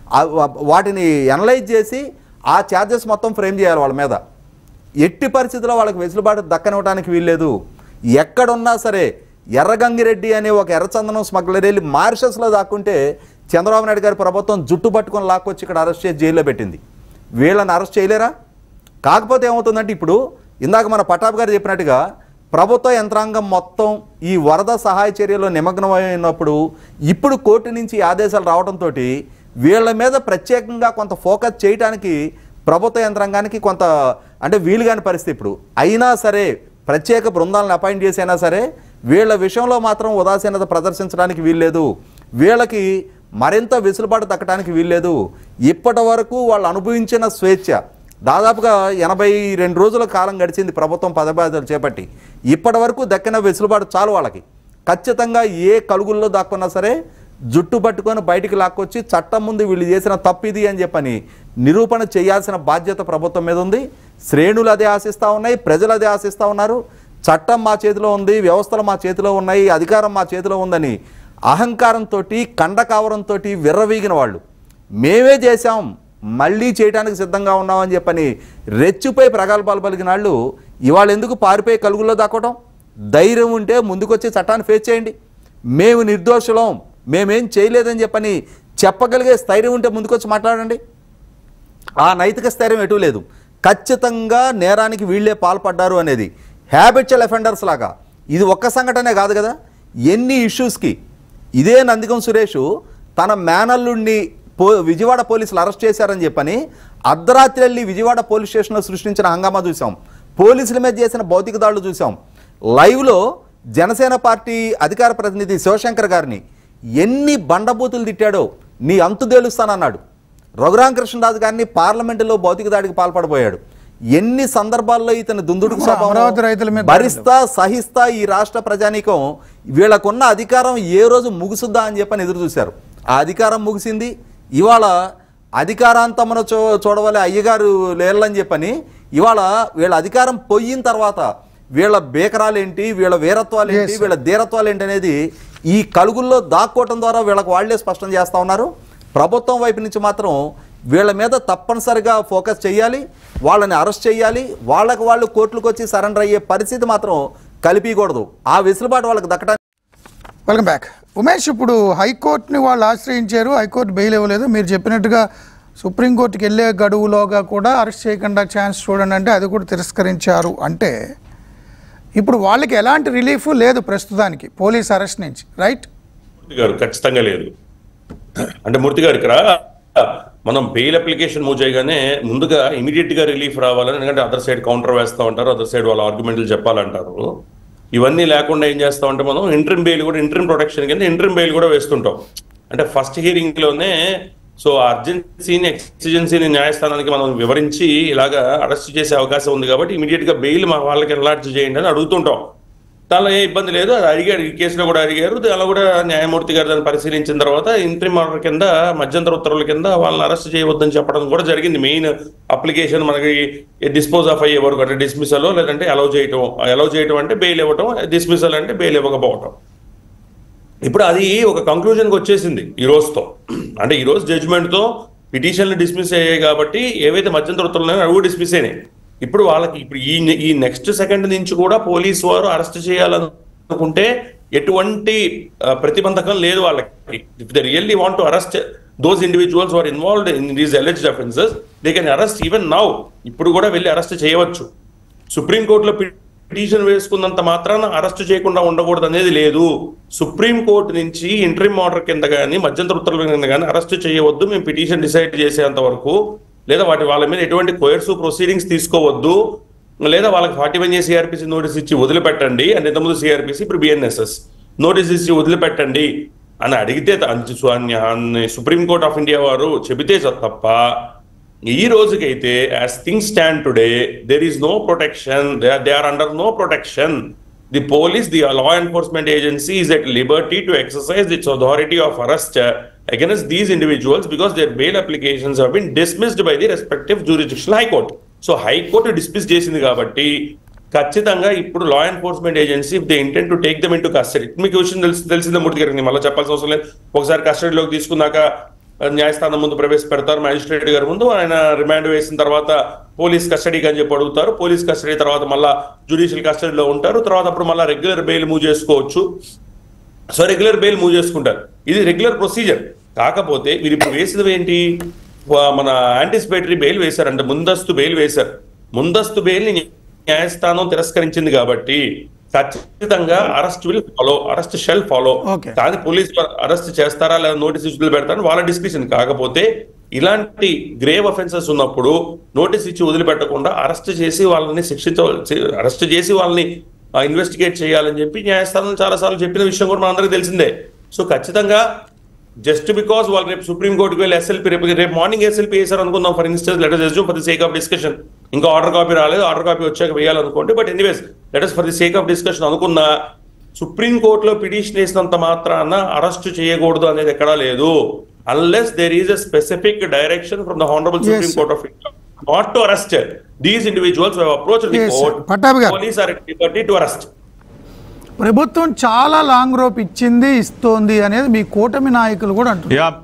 వాటిని అనలైజ్ చేసి ఆ ఛార్జెస్ మొత్తం ఫ్రేమ్ చేయాలి వాళ్ళ మీద. ఎట్టి పరిస్థితుల్లో వాళ్ళకి వెసులుబాటు దక్కనివ్వడానికి వీల్లేదు. ఎక్కడున్నా సరే ఎర్రగంగిరెడ్డి అనే ఒక ఎర్రచందనం స్మగ్లర్ వెళ్ళి మారిషస్లో దాక్కుంటే చంద్రబాబు నాయుడు గారి ప్రభుత్వం జుట్టు పట్టుకొని లాక్కొచ్చి ఇక్కడ అరెస్ట్ చేసి జైల్లో పెట్టింది. వీళ్ళని అరెస్ట్ చేయలేరా? కాకపోతే ఏమవుతుందంటే ఇప్పుడు ఇందాక మన పటాబ్ గారు చెప్పినట్టుగా ప్రభుత్వ యంత్రాంగం మొత్తం ఈ వరద సహాయ చర్యలో నిమగ్నమైనప్పుడు ఇప్పుడు కోర్టు నుంచి ఆదేశాలు రావడంతో వీళ్ళ మీద ప్రత్యేకంగా కొంత ఫోకస్ చేయడానికి ప్రభుత్వ యంత్రాంగానికి కొంత అంటే వీలు కాని పరిస్థితి. ఇప్పుడు అయినా సరే ప్రత్యేక బృందాలను అపాయింట్ చేసైనా సరే వీళ్ళ విషయంలో మాత్రం ఉదాసీనత ప్రదర్శించడానికి వీల్లేదు, వీళ్ళకి మరింత వెసులుబాటు దక్కడానికి వీల్లేదు. ఇప్పటి వరకు వాళ్ళు అనుభవించిన స్వేచ్ఛ దాదాపుగా 82 రోజుల కాలం గడిచింది ప్రభుత్వం పదబాధ్యతలు చేపట్టి. ఇప్పటి వరకు దక్కిన వెసులుబాటు చాలు వాళ్ళకి. ఖచ్చితంగా ఏ కలుగుల్లో దాక్కున్నా సరే జుట్టు పట్టుకొని బయటికి లాక్కొచ్చి చట్టం ముందు వీళ్ళు చేసిన తప్పిది అని చెప్పని నిరూపణ చేయాల్సిన బాధ్యత ప్రభుత్వం మీద ఉంది. శ్రేణులు అదే ఆశిస్తూ ఉన్నాయి, ప్రజలు అదే ఆశిస్తూ ఉన్నారు. చట్టం మా చేతిలో ఉంది, వ్యవస్థలు మా చేతిలో ఉన్నాయి, అధికారం మా చేతిలో ఉందని అహంకారంతో కండకావరంతో విర్రవీగిన వాళ్ళు మేమే చేశాం మళ్ళీ చేయడానికి సిద్ధంగా ఉన్నామని చెప్పని రెచ్చిపోయి ప్రగల్భాలు పలికిన వాళ్ళు ఇవాళ ఎందుకు పారిపోయి కలుగుల్లో దాక్కోవడం? ధైర్యం ఉంటే ముందుకొచ్చి చట్టాన్ని ఫేస్ చేయండి. మేము నిర్దోషులం, మేమేం చేయలేదని చెప్పని చెప్పగలిగే స్థైర్యం ఉంటే ముందుకొచ్చి మాట్లాడండి. ఆ నైతిక స్థైర్యం ఎటు లేదు. ఖచ్చితంగా నేరానికి వీళ్ళే పాల్పడ్డారు అనేది హ్యాబిచువల్ అఫెండర్స్ లాగా ఇది ఒక్క సంఘటనే కాదు కదా, ఎన్ని ఇష్యూస్కి. ఇదే నందిగం సురేష్ తన మేనల్లుడిని విజయవాడ పోలీసులు అరెస్ట్ చేశారని చెప్పని అర్ధరాత్రి వెళ్ళి విజయవాడ పోలీస్ స్టేషన్లో సృష్టించిన హంగామా చూసాం, పోలీసుల మీద చేసిన భౌతిక దాడులు చూసాం. లైవ్లో జనసేన పార్టీ అధికార ప్రతినిధి శివశంకర్ గారిని ఎన్ని బండబూతులు తిట్టాడో నీ అంతు తేలుస్తానన్నాడు. రఘురామకృష్ణరాజు గారిని పార్లమెంటులో భౌతిక దాడికి పాల్పడబోయాడు. ఎన్ని సందర్భాల్లో ఇతని దుందుడుకు స్వభావం భరిస్తా సహిస్తా ఈ రాష్ట్ర ప్రజానీకం వీళ్ళకున్న అధికారం ఏ రోజు ముగుసుద్దా అని చెప్పని ఎదురు చూశారు. ఆ అధికారం ముగిసింది. ఇవాళ అధికారాంతమున చూడవలే అయ్యగారు లేరని చెప్పని ఇవాళ వీళ్ళ అధికారం పోయిన తర్వాత వీళ్ళ బేకరాలేంటి, వీళ్ళ వీరత్వాలు ఏంటి, వీళ్ళ ధీరత్వాలు ఏంటి అనేది ఈ కలుగుల్లో దాక్కోవటం ద్వారా వీళ్ళకి వాళ్లే స్పష్టం చేస్తూ ఉన్నారు. ప్రభుత్వం వైపు నుంచి మాత్రం వీళ్ళ మీద తప్పనిసరిగా ఫోకస్ చేయాలి, వాళ్ళని అరెస్ట్ చేయాలి, వాళ్ళకి వాళ్ళు కోర్టులకు వచ్చి సరెండర్ అయ్యే పరిస్థితి మాత్రం కల్పించకూడదు. ఆ వెసులుబాటు వాళ్ళకి దక్కడానికి. Welcome back. ఉమేష్, ఇప్పుడు హైకోర్టుని వాళ్ళు ఆశ్రయించారు, హైకోర్టు బెయిల్ ఇవ్వలేదు. మీరు చెప్పినట్టుగా సుప్రీంకోర్టుకి వెళ్ళే గడువులోగా కూడా అరెస్ట్ చేయకుండా ఛాన్స్ చూడండి అంటే అది కూడా తిరస్కరించారు. అంటే ఇప్పుడు వాళ్ళకి ఎలాంటి రిలీఫ్ లేదు ప్రస్తుతానికి పోలీస్ అరెస్ట్ నుంచి, రైట్? మూర్తి గారు ఖచ్చితంగా లేదు. అంటే మూర్తి గారు ఇక్కడ మనం బెయిల్ అప్లికేషన్ మూవ్ చేయగానే ముందుగా ఇమీడియట్ గా రిలీఫ్ రావాలని, ఎందుకంటే అదర్ సైడ్ కౌంటర్ వేస్తూ ఉంటారు, అదర్ సైడ్ వాళ్ళ ఆర్గ్యుమెంట్లు చెప్పాలంటారు. ఇవన్నీ లేకుండా ఏం చేస్తామంటే మనం ఇంట్రిమ్ బెయిల్ కూడా, ఇంట్రిమ్ ప్రొటెక్షన్ కింద ఇంట్రిమ్ బెయిల్ కూడా వేస్తుంటాం. అంటే ఫస్ట్ హియరింగ్ లోనే సో అర్జెన్సీని ఎక్సిజెన్సీని న్యాయస్థానానికి మనం వివరించి ఇలాగా అరెస్ట్ చేసే అవకాశం ఉంది కాబట్టి ఇమీడియట్ గా బెయిల్ మా వాళ్ళకి అలాట్ చేయండి అని అడుగుతుంటాం. దానిలో ఏ ఇబ్బంది లేదు, అది అడిగారు, ఈ కేసులో కూడా అడిగారు. అలా కూడా న్యాయమూర్తి గారు దాన్ని పరిశీలించిన తర్వాత ఇంట్రిమ్ ఆర్డర్ కింద, మధ్యంతర ఉత్తర్వుల కింద వాళ్ళని అరెస్ట్ చేయవద్దని చెప్పడం కూడా జరిగింది. మెయిన్ అప్లికేషన్ మనకి డిస్పోజ్ ఆఫ్ అయ్యే వరకు, అంటే డిస్మిసల్ లేదంటే అలౌ చేయటం అంటే బెయిల్ ఇవ్వటం, డిస్మిసల్ అంటే బెయిల్ ఇవ్వకపోవటం. ఇప్పుడు అది ఒక కంక్లూజన్కి వచ్చేసింది ఈ రోజుతో. అంటే ఈ రోజు జడ్జిమెంట్తో పిటిషన్లు డిస్మిస్ అయ్యాయి కాబట్టి ఏవైతే మధ్యంతర ఉత్తర్వులు అవి కూడా డిస్మిస్ అయినాయి. ఇప్పుడు వాళ్ళకి ఇప్పుడు ఈ నెక్స్ట్ సెకండ్ నుంచి కూడా పోలీసు వారు అరెస్ట్ చేయాలనుకుంటే ఎటువంటి ప్రతిబంధకం లేదు వాళ్ళకి. If they really want to arrest those individuals are involved in these alleged offences, they can arrest even now. ఇప్పుడు కూడా వెళ్ళి అరెస్ట్ చేయవచ్చు. సుప్రీంకోర్టులో పిటిషన్ వేసుకున్నంత మాత్రాన అరెస్ట్ చేయకుండా ఉండకూడదు అనేది లేదు. సుప్రీంకోర్టు నుంచి ఇంట్రిమ్ ఆర్డర్ కింద కానీ, మధ్యంతర ఉత్తర్వుల కింద కానీ అరెస్ట్ చేయవద్దు, మేము పిటిషన్ డిసైడ్ చేసేంత వరకు, లేదా వాళ్ళ మీద ఎటువంటి కోయర్సివ్ ప్రొసీడింగ్స్ తీసుకోవద్దు, లేదా వాళ్ళకి 41A సిఆర్పిసి నోటీస్ ఇచ్చి వదిలిపెట్టండి అని, ఇంతకుముందు సిఆర్పిసి ఇప్పుడు బిఎన్ఎస్ఎస్ నోటీస్ ఇచ్చి వదిలిపెట్టండి అని అడిగితే సుప్రీంకోర్టు ఆఫ్ ఇండియా వారు చెబితే తప్ప ఈ రోజుకైతే as things stand today there is no protection, they are under no protection. The police, the law enforcement agency is at liberty to exercise its authority of arrest against these individuals because their bail applications have been dismissed by the respective jurisdictional high court. So high court dismiss చేసింది కాబట్టి ఖచ్చితంగా ఇప్పుడు law enforcement agency they intent to take them in to custody. మీకు విషయం తెలిసిందే మూర్తి గారికి, మళ్ళీ చెప్పాల్సిన అవసరం లేదు. ఒకసారి కస్టడీలోకి తీసుకున్నాక న్యాయస్థానం ముందు ప్రవేశపెడతారు, మ్యాజిస్ట్రేట్ గారి ముందు, ఆయన రిమాండ్ వేసిన తర్వాత పోలీస్ కస్టడీకి అని చెప్పి అడుగుతారు. పోలీస్ కస్టడీ తర్వాత మళ్ళీ జ్యుడిషియల్ కస్టడీలో ఉంటారు. తర్వాత అప్పుడు మళ్ళీ రెగ్యులర్ బెయిల్ మూవ్ చేసుకోవచ్చు. సో రెగ్యులర్ బెయిల్ మూవ్ చేసుకుంటారు. ఇది రెగ్యులర్ ప్రొసీజర్. కాకపోతే వీరు ఇప్పుడు వేసినవి ఏంటి, మన యాంటిసిపేటరీ బెయిల్ వేశారంటే ముందస్తు బెయిల్ వేశారు. ముందస్తు బెయిల్ ని న్యాయస్థానం తిరస్కరించింది కాబట్టి ఖచ్చితంగా arrest will follow, arrest shall follow. కానీ పోలీసు అరెస్ట్ చేస్తారా లేదా నోటీస్ ఇచ్చి వదిలిపెడతారని వాళ్ళ డిస్క్రిప్షన్. కాకపోతే ఇలాంటి గ్రేవ్ అఫెన్సెస్ ఉన్నప్పుడు నోటీస్ ఇచ్చి వదిలిపెట్టకుండా అరెస్ట్ చేసి వాళ్ళని అరెస్ట్ చేసి వాళ్ళని ఇన్వెస్టిగేట్ చేయాలని చెప్పి న్యాయస్థానం చాలాసార్లు చెప్పిన విషయం కూడా మనందరికీ తెలిసిందే. సో ఖచ్చితంగా జస్ట్ బికాస్ వాళ్ళు రేపు సుప్రీంకోర్టుకి వెళ్ళి ఎస్ఎల్పీ రేపు మార్నింగ్ ఎస్ఎల్పీ వేశారు అనుకుందాం, for instance let us assume for the sake of discussion. ఇంకా ఆర్డర్ కాపీ రాలేదు, ఆర్డర్ కాపీ వచ్చాక వేయాలనుకోండి. But anyways let us for the sake of discussion అనుకున్న సుప్రీంకోర్టులో పిటిషన్ వేసినంత మాత్రాన అరెస్ట్ చేయకూడదు అనేది ఎక్కడా లేదు. Unless there is a specific direction from the honourable supreme court of India not to arrest these individuals who have approached the court, police are at liberty to arrest. ప్రభుత్వం చాలా long rope ఇచ్చింది, ఇస్తోంది అనేది మీ కూటమి నాయకులు కూడా అంటున్నారు.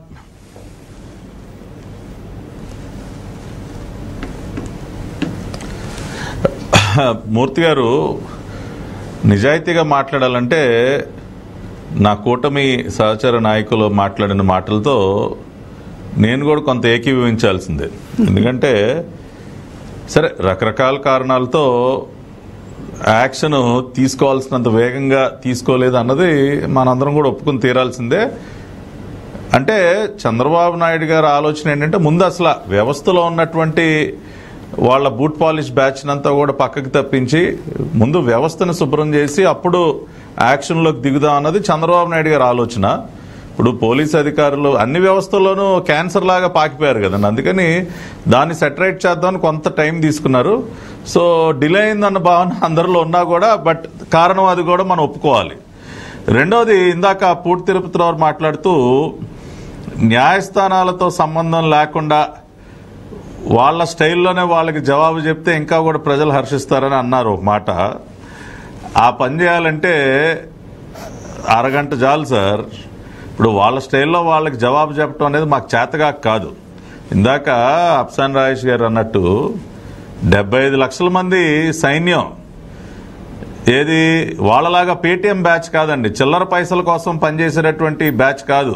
మూర్తి గారు నిజాయితీగా మాట్లాడాలంటే నా కూటమి సహచర నాయకులు మాట్లాడిన మాటలతో నేను కూడా కొంత ఏకీభవించాల్సిందే. ఎందుకంటే సరే రకరకాల కారణాలతో యాక్షన్ తీసుకోవాల్సినంత వేగంగా తీసుకోలేదు అన్నది మనందరం కూడా ఒప్పుకుని తీరాల్సిందే. అంటే చంద్రబాబు నాయుడు గారి ఆలోచన ఏంటంటే ముందు అసలు వ్యవస్థలో ఉన్నటువంటి వాళ్ళ బూట్ పాలిష్ బ్యాచ్ అంతా కూడా పక్కకి తప్పించి ముందు వ్యవస్థను శుభ్రం చేసి అప్పుడు యాక్షన్లోకి దిగుదాం అన్నది చంద్రబాబు నాయుడు గారి ఆలోచన. ఇప్పుడు పోలీస్ అధికారులు అన్ని వ్యవస్థల్లోనూ క్యాన్సర్ లాగా పాకిపోయారు కదండి, అందుకని దాన్ని సెటరేట్ చేద్దామని కొంత టైం తీసుకున్నారు. సో డిలే అయిందన్న భావన అందరిలో ఉన్నా కూడా, బట్ కారణం అది కూడా మనం ఒప్పుకోవాలి. రెండోది, ఇందాక పూర్తి తిరుపతిరావు మాట్లాడుతూ న్యాయస్థానాలతో సంబంధం లేకుండా వాళ్ళ స్టైల్లోనే వాళ్ళకి జవాబు చెప్తే ఇంకా కూడా ప్రజలు హర్షిస్తారని అన్నారు ఒక మాట. ఆ పని చేయాలంటే అరగంట చాలు సార్. ఇప్పుడు వాళ్ళ స్టైల్లో వాళ్ళకి జవాబు చెప్పడం అనేది మాకు చేతగా కాదు. ఇందాక అఫ్సాన్ రాయేష్ గారు అన్నట్టు 75 లక్షల మంది సైన్యం, ఏది వాళ్ళలాగా పేటీఎం బ్యాచ్ కాదండి, చిల్లర పైసల కోసం పనిచేసేటటువంటి బ్యాచ్ కాదు.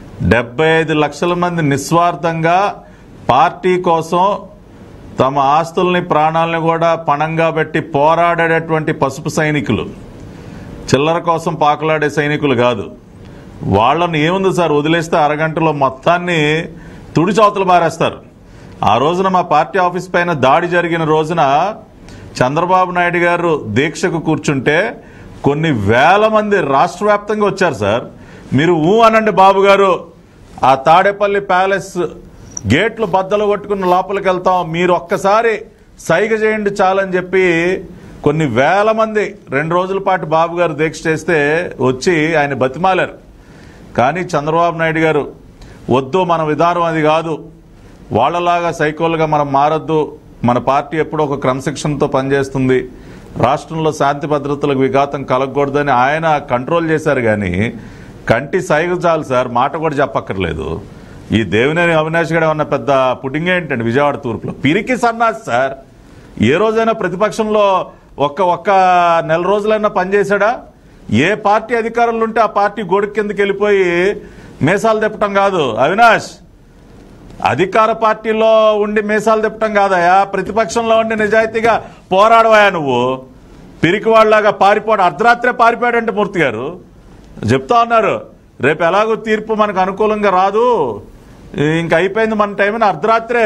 75 లక్షల మంది నిస్వార్థంగా పార్టీ కోసం తమ ఆస్తుల్ని ప్రాణాలని కూడా పణంగా పెట్టి పోరాడేటటువంటి పసుపు సైనికులు, చిల్లర కోసం పాకులాడే సైనికులు కాదు. వాళ్ళని ఏముంది సార్, వదిలేస్తే అరగంటలో మొత్తాన్ని తుడిచవతలు బారేస్తారు. ఆ రోజున మా పార్టీ ఆఫీస్ పైన దాడి జరిగిన రోజున చంద్రబాబు నాయుడు గారు దీక్షకు కూర్చుంటే కొన్ని వేల మంది రాష్ట్ర వ్యాప్తంగా వచ్చారు సార్. మీరు అనండి బాబు గారు, ఆ తాడేపల్లి ప్యాలెస్ గేట్లు బద్దలు కొట్టుకున్న లోపలికి వెళ్తాం, మీరు ఒక్కసారి సైగ చేయండి చాలని చెప్పి కొన్ని వేల మంది 2 రోజుల పాటు బాబు గారు దీక్ష చేస్తే వచ్చి ఆయన బతిమాలారు. కానీ చంద్రబాబు నాయుడు గారు వద్దు, మన విధానం అది కాదు, వాళ్ళలాగా సైకోలుగా మనం మారద్దు, మన పార్టీ ఎప్పుడో ఒక క్రమశిక్షణతో పనిచేస్తుంది, రాష్ట్రంలో శాంతి భద్రతలకు విఘాతం కలగకూడదని ఆయన కంట్రోల్ చేశారు. కానీ కంటి సైగ చాలు సార్, మాట కూడా చెప్పక్కర్లేదు. ఈ దేవినేని అవినాష్ గడ ఉన్న పెద్ద పుట్టింగ్ ఏంటండి విజయవాడ తూర్పులో, పిరికి సన్నాసి సార్. ఏ రోజైనా ప్రతిపక్షంలో ఒక్క నెల రోజులైనా పనిచేశాడా? ఏ పార్టీ అధికారులు ఉంటే ఆ పార్టీ గొడుగు కిందకి వెళ్ళిపోయి మీసాలు తిప్పటం కాదు అవినాష్. అధికార పార్టీలో ఉండి మీసాలు తిప్పటం కాదయా, ప్రతిపక్షంలో ఉండి నిజాయితీగా పోరాడవయా నువ్వు. పిరికి వాళ్ళలాగా అర్ధరాత్రే పారిపోయాడంటే మూర్తి గారు చెప్తా ఉన్నారు. రేపు ఎలాగో తీర్పు మనకు అనుకూలంగా రాదు, ఇంక అయిపోయింది మన టైం అని అర్ధరాత్రే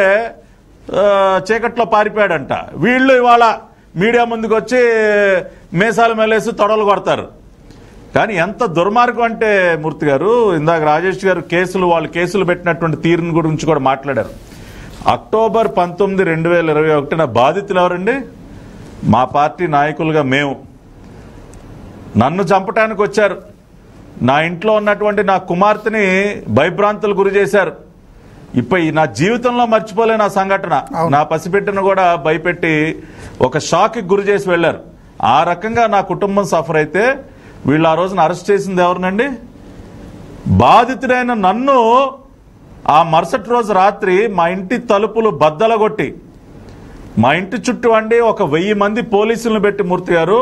చీకట్లో పారిపోయాడంట. వీళ్ళు ఇవాళ మీడియా ముందుకు వచ్చి మీసాలు మెల్లేసి తొడలు కొడతారు. కానీ ఎంత దుర్మార్గం అంటే మూర్తి గారు, ఇందాక రాజేష్ గారు వాళ్ళు కేసులు పెట్టినటువంటి తీరుని గురించి కూడా మాట్లాడారు. అక్టోబర్ 19, 2021 బాధితులు ఎవరండి? మా పార్టీ నాయకులుగా మేము. నన్ను చంపటానికి వచ్చారు, నా ఇంట్లో ఉన్నటువంటి నా కుమార్తెని భయభ్రాంతులు గురి చేశారు. ఇప్పుడు నా జీవితంలో మర్చిపోలేని ఆ సంఘటన. నా పసిబిడ్డను కూడా భయపెట్టి ఒక షాక్కి గురి చేసి వెళ్లారు. ఆ రకంగా నా కుటుంబం సఫర్ అయితే వీళ్ళు ఆ రోజున అరెస్ట్ చేసింది ఎవరినండి? బాధితుడైన నన్ను ఆ మరుసటి రోజు రాత్రి మా ఇంటి తలుపులు బద్దలగొట్టి మా ఇంటి చుట్టూ అండి ఒక 1000 మంది పోలీసులను పెట్టి మూర్తి గారు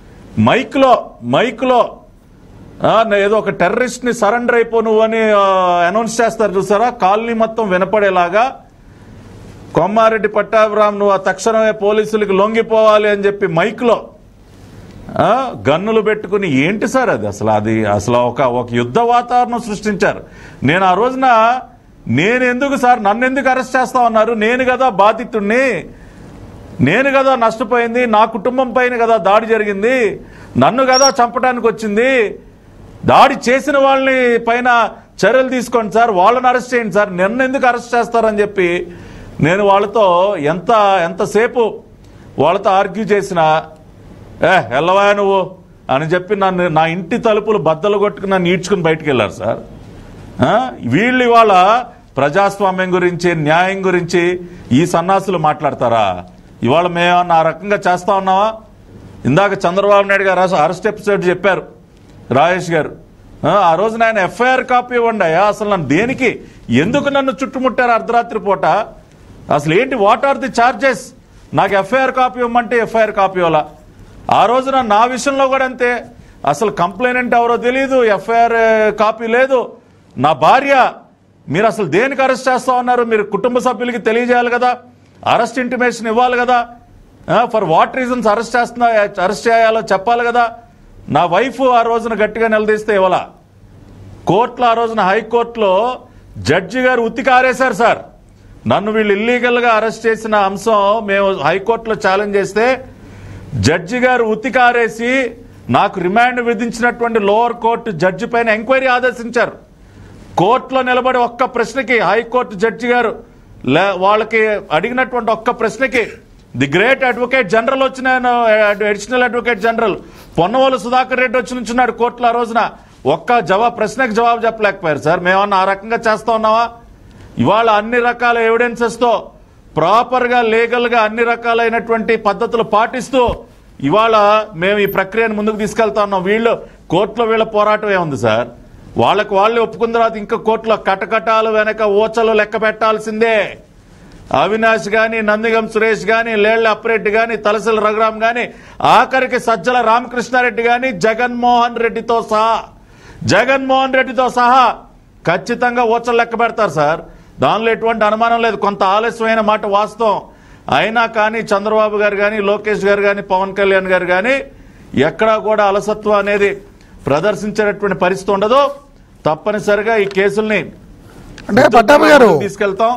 మైక్లో ఏదో ఒక టెర్రరిస్ట్ ని సరెండర్ అయిపో నువ్వు అని అనౌన్స్ చేస్తారు చూసారా, కాలనీ మొత్తం వినపడేలాగా కొమ్మారెడ్డి పట్టాభిరామ్ నువ్వు తక్షణమే పోలీసులకి లొంగిపోవాలి అని చెప్పి మైక్లో గన్నులు పెట్టుకుని ఏంటి సార్ అది అసలు ఒక యుద్ధ వాతావరణం సృష్టించారు. నేను ఆ రోజున ఎందుకు సార్ నన్ను ఎందుకు అరెస్ట్ చేస్తా ఉన్నారు? నేను కదా బాధితుడిని, నేను కదా నష్టపోయింది, నా కుటుంబం పైన కదా దాడి జరిగింది, నన్ను కదా చంపడానికి వచ్చింది, దాడి చేసిన వాళ్ళని పైన చర్యలు తీసుకోండి సార్, వాళ్ళని అరెస్ట్ చేయండి సార్, నన్ను ఎందుకు అరెస్ట్ చేస్తారని చెప్పి నేను వాళ్ళతో ఎంతసేపు వాళ్ళతో ఆర్గ్యూ చేసినా వెళ్ళవా నువ్వు అని చెప్పి నా ఇంటి తలుపులు బద్దలు కొట్టుకుని నన్ను ఈడ్చుకుని బయటికి వెళ్ళారు సార్. వీళ్ళు ఇవాళ ప్రజాస్వామ్యం గురించి న్యాయం గురించి ఈ సన్నాసులు మాట్లాడతారా? ఇవాళ మేము ఆ రకంగా చేస్తా ఉన్నావా? ఇందాక చంద్రబాబు నాయుడు గారు అరెస్ట్ ఎపిసోడ్ చెప్పారు రాజేష్ గారు. ఆ రోజున ఆయన ఎఫ్ఐఆర్ కాపీ ఇవ్వండి అయ్యా, అసలు నన్ను దేనికి ఎందుకు నన్ను చుట్టుముట్టారు అర్ధరాత్రి పూట, అసలు ఏంటి, వాట్ ఆర్ ది ఛార్జెస్? నాకు ఎఫ్ఐఆర్ కాపీ ఇవ్వమంటే ఎఫ్ఐఆర్ కాపీ ఇవ్వాలా? ఆ రోజున నా విషయంలో కూడా అంతే, అసలు కంప్లైనెంట్ ఎవరో తెలియదు, ఎఫ్ఐఆర్ కాపీ లేదు. నా భార్య, మీరు అసలు దేనికి అరెస్ట్ చేస్తా ఉన్నారు? మీరు కుటుంబ సభ్యులకి తెలియజేయాలి కదా, అరెస్ట్ ఇంటిమేషన్ ఇవ్వాలి కదా, ఫర్ వాట్ రీజన్స్ అరెస్ట్ చేయాలో చెప్పాలి కదా. నా వైఫ్ ఆ రోజున గట్టిగా నిలదీస్తే ఇవ్వాలా? కోర్టులో ఆ రోజున హైకోర్టులో జడ్జి గారు ఉత్తికారేశారు సార్. నన్ను వీళ్ళు ఇల్లీగల్గా అరెస్ట్ చేసిన అంశం మేము హైకోర్టులో ఛాలెంజ్ చేస్తే జడ్జి గారు ఉత్తికారేసి నాకు రిమాండ్ విధించినటువంటి లోవర్ కోర్టు జడ్జి పైన ఎంక్వైరీ ఆదేశించారు. కోర్టులో నిలబడి ఒక్క ప్రశ్నకి హైకోర్టు జడ్జి గారు వాళ్ళకి అడిగినటువంటి ఒక్క ప్రశ్నకి ది గ్రేట్ అడ్వకేట్ జనరల్ వచ్చిన additional advocate general Ponnavolu Sudhakar Reddy వచ్చి నుంచున్నాడు కోర్టులో. ఆ రోజున ఒక్క ప్రశ్నకి జవాబు చెప్పలేకపోయారు సార్. మేమన్నా ఆ రకంగా చేస్తా ఉన్నావా? ఇవాళ అన్ని రకాల ఎవిడెన్సెస్తో ప్రాపర్గా లీగల్గా అన్ని రకాలైనటువంటి పద్ధతులు పాటిస్తూ ఇవాళ మేము ఈ ప్రక్రియను ముందుకు తీసుకెళ్తా ఉన్నాం. వీళ్ళు కోర్టులో వీళ్ళ పోరాటం ఏముంది సార్? వాళ్ళకు వాళ్ళే ఒప్పుకున్న తర్వాత ఇంకా కోర్టులో కటకటాలు వెనక ఓచలు లెక్క పెట్టాల్సిందే. అవినాష్ గాని, నందిగం సురేష్ గాని, లేళ్ల అప్పిరెడ్డి గాని, తలసిల రఘురామ్ గాని, ఆఖరికి సజ్జల రామకృష్ణారెడ్డి గాని, జగన్మోహన్ రెడ్డితో సహా ఖచ్చితంగా ఓచలు లెక్క పెడతారు సార్. దానిలో ఎటువంటి అనుమానం లేదు. కొంత ఆలస్యమైన మాట వాస్తవం అయినా కానీ చంద్రబాబు గారు కానీ, లోకేష్ గారు కానీ, పవన్ కళ్యాణ్ గారు కానీ ఎక్కడా కూడా అలసత్వం అనేది ప్రదర్శించేటటువంటి పరిస్థితి ఉండదు. తప్పనిసరిగా ఈ కేసుల్ని అంటే పట్టాభి గారు తీసుకెళ్తాం.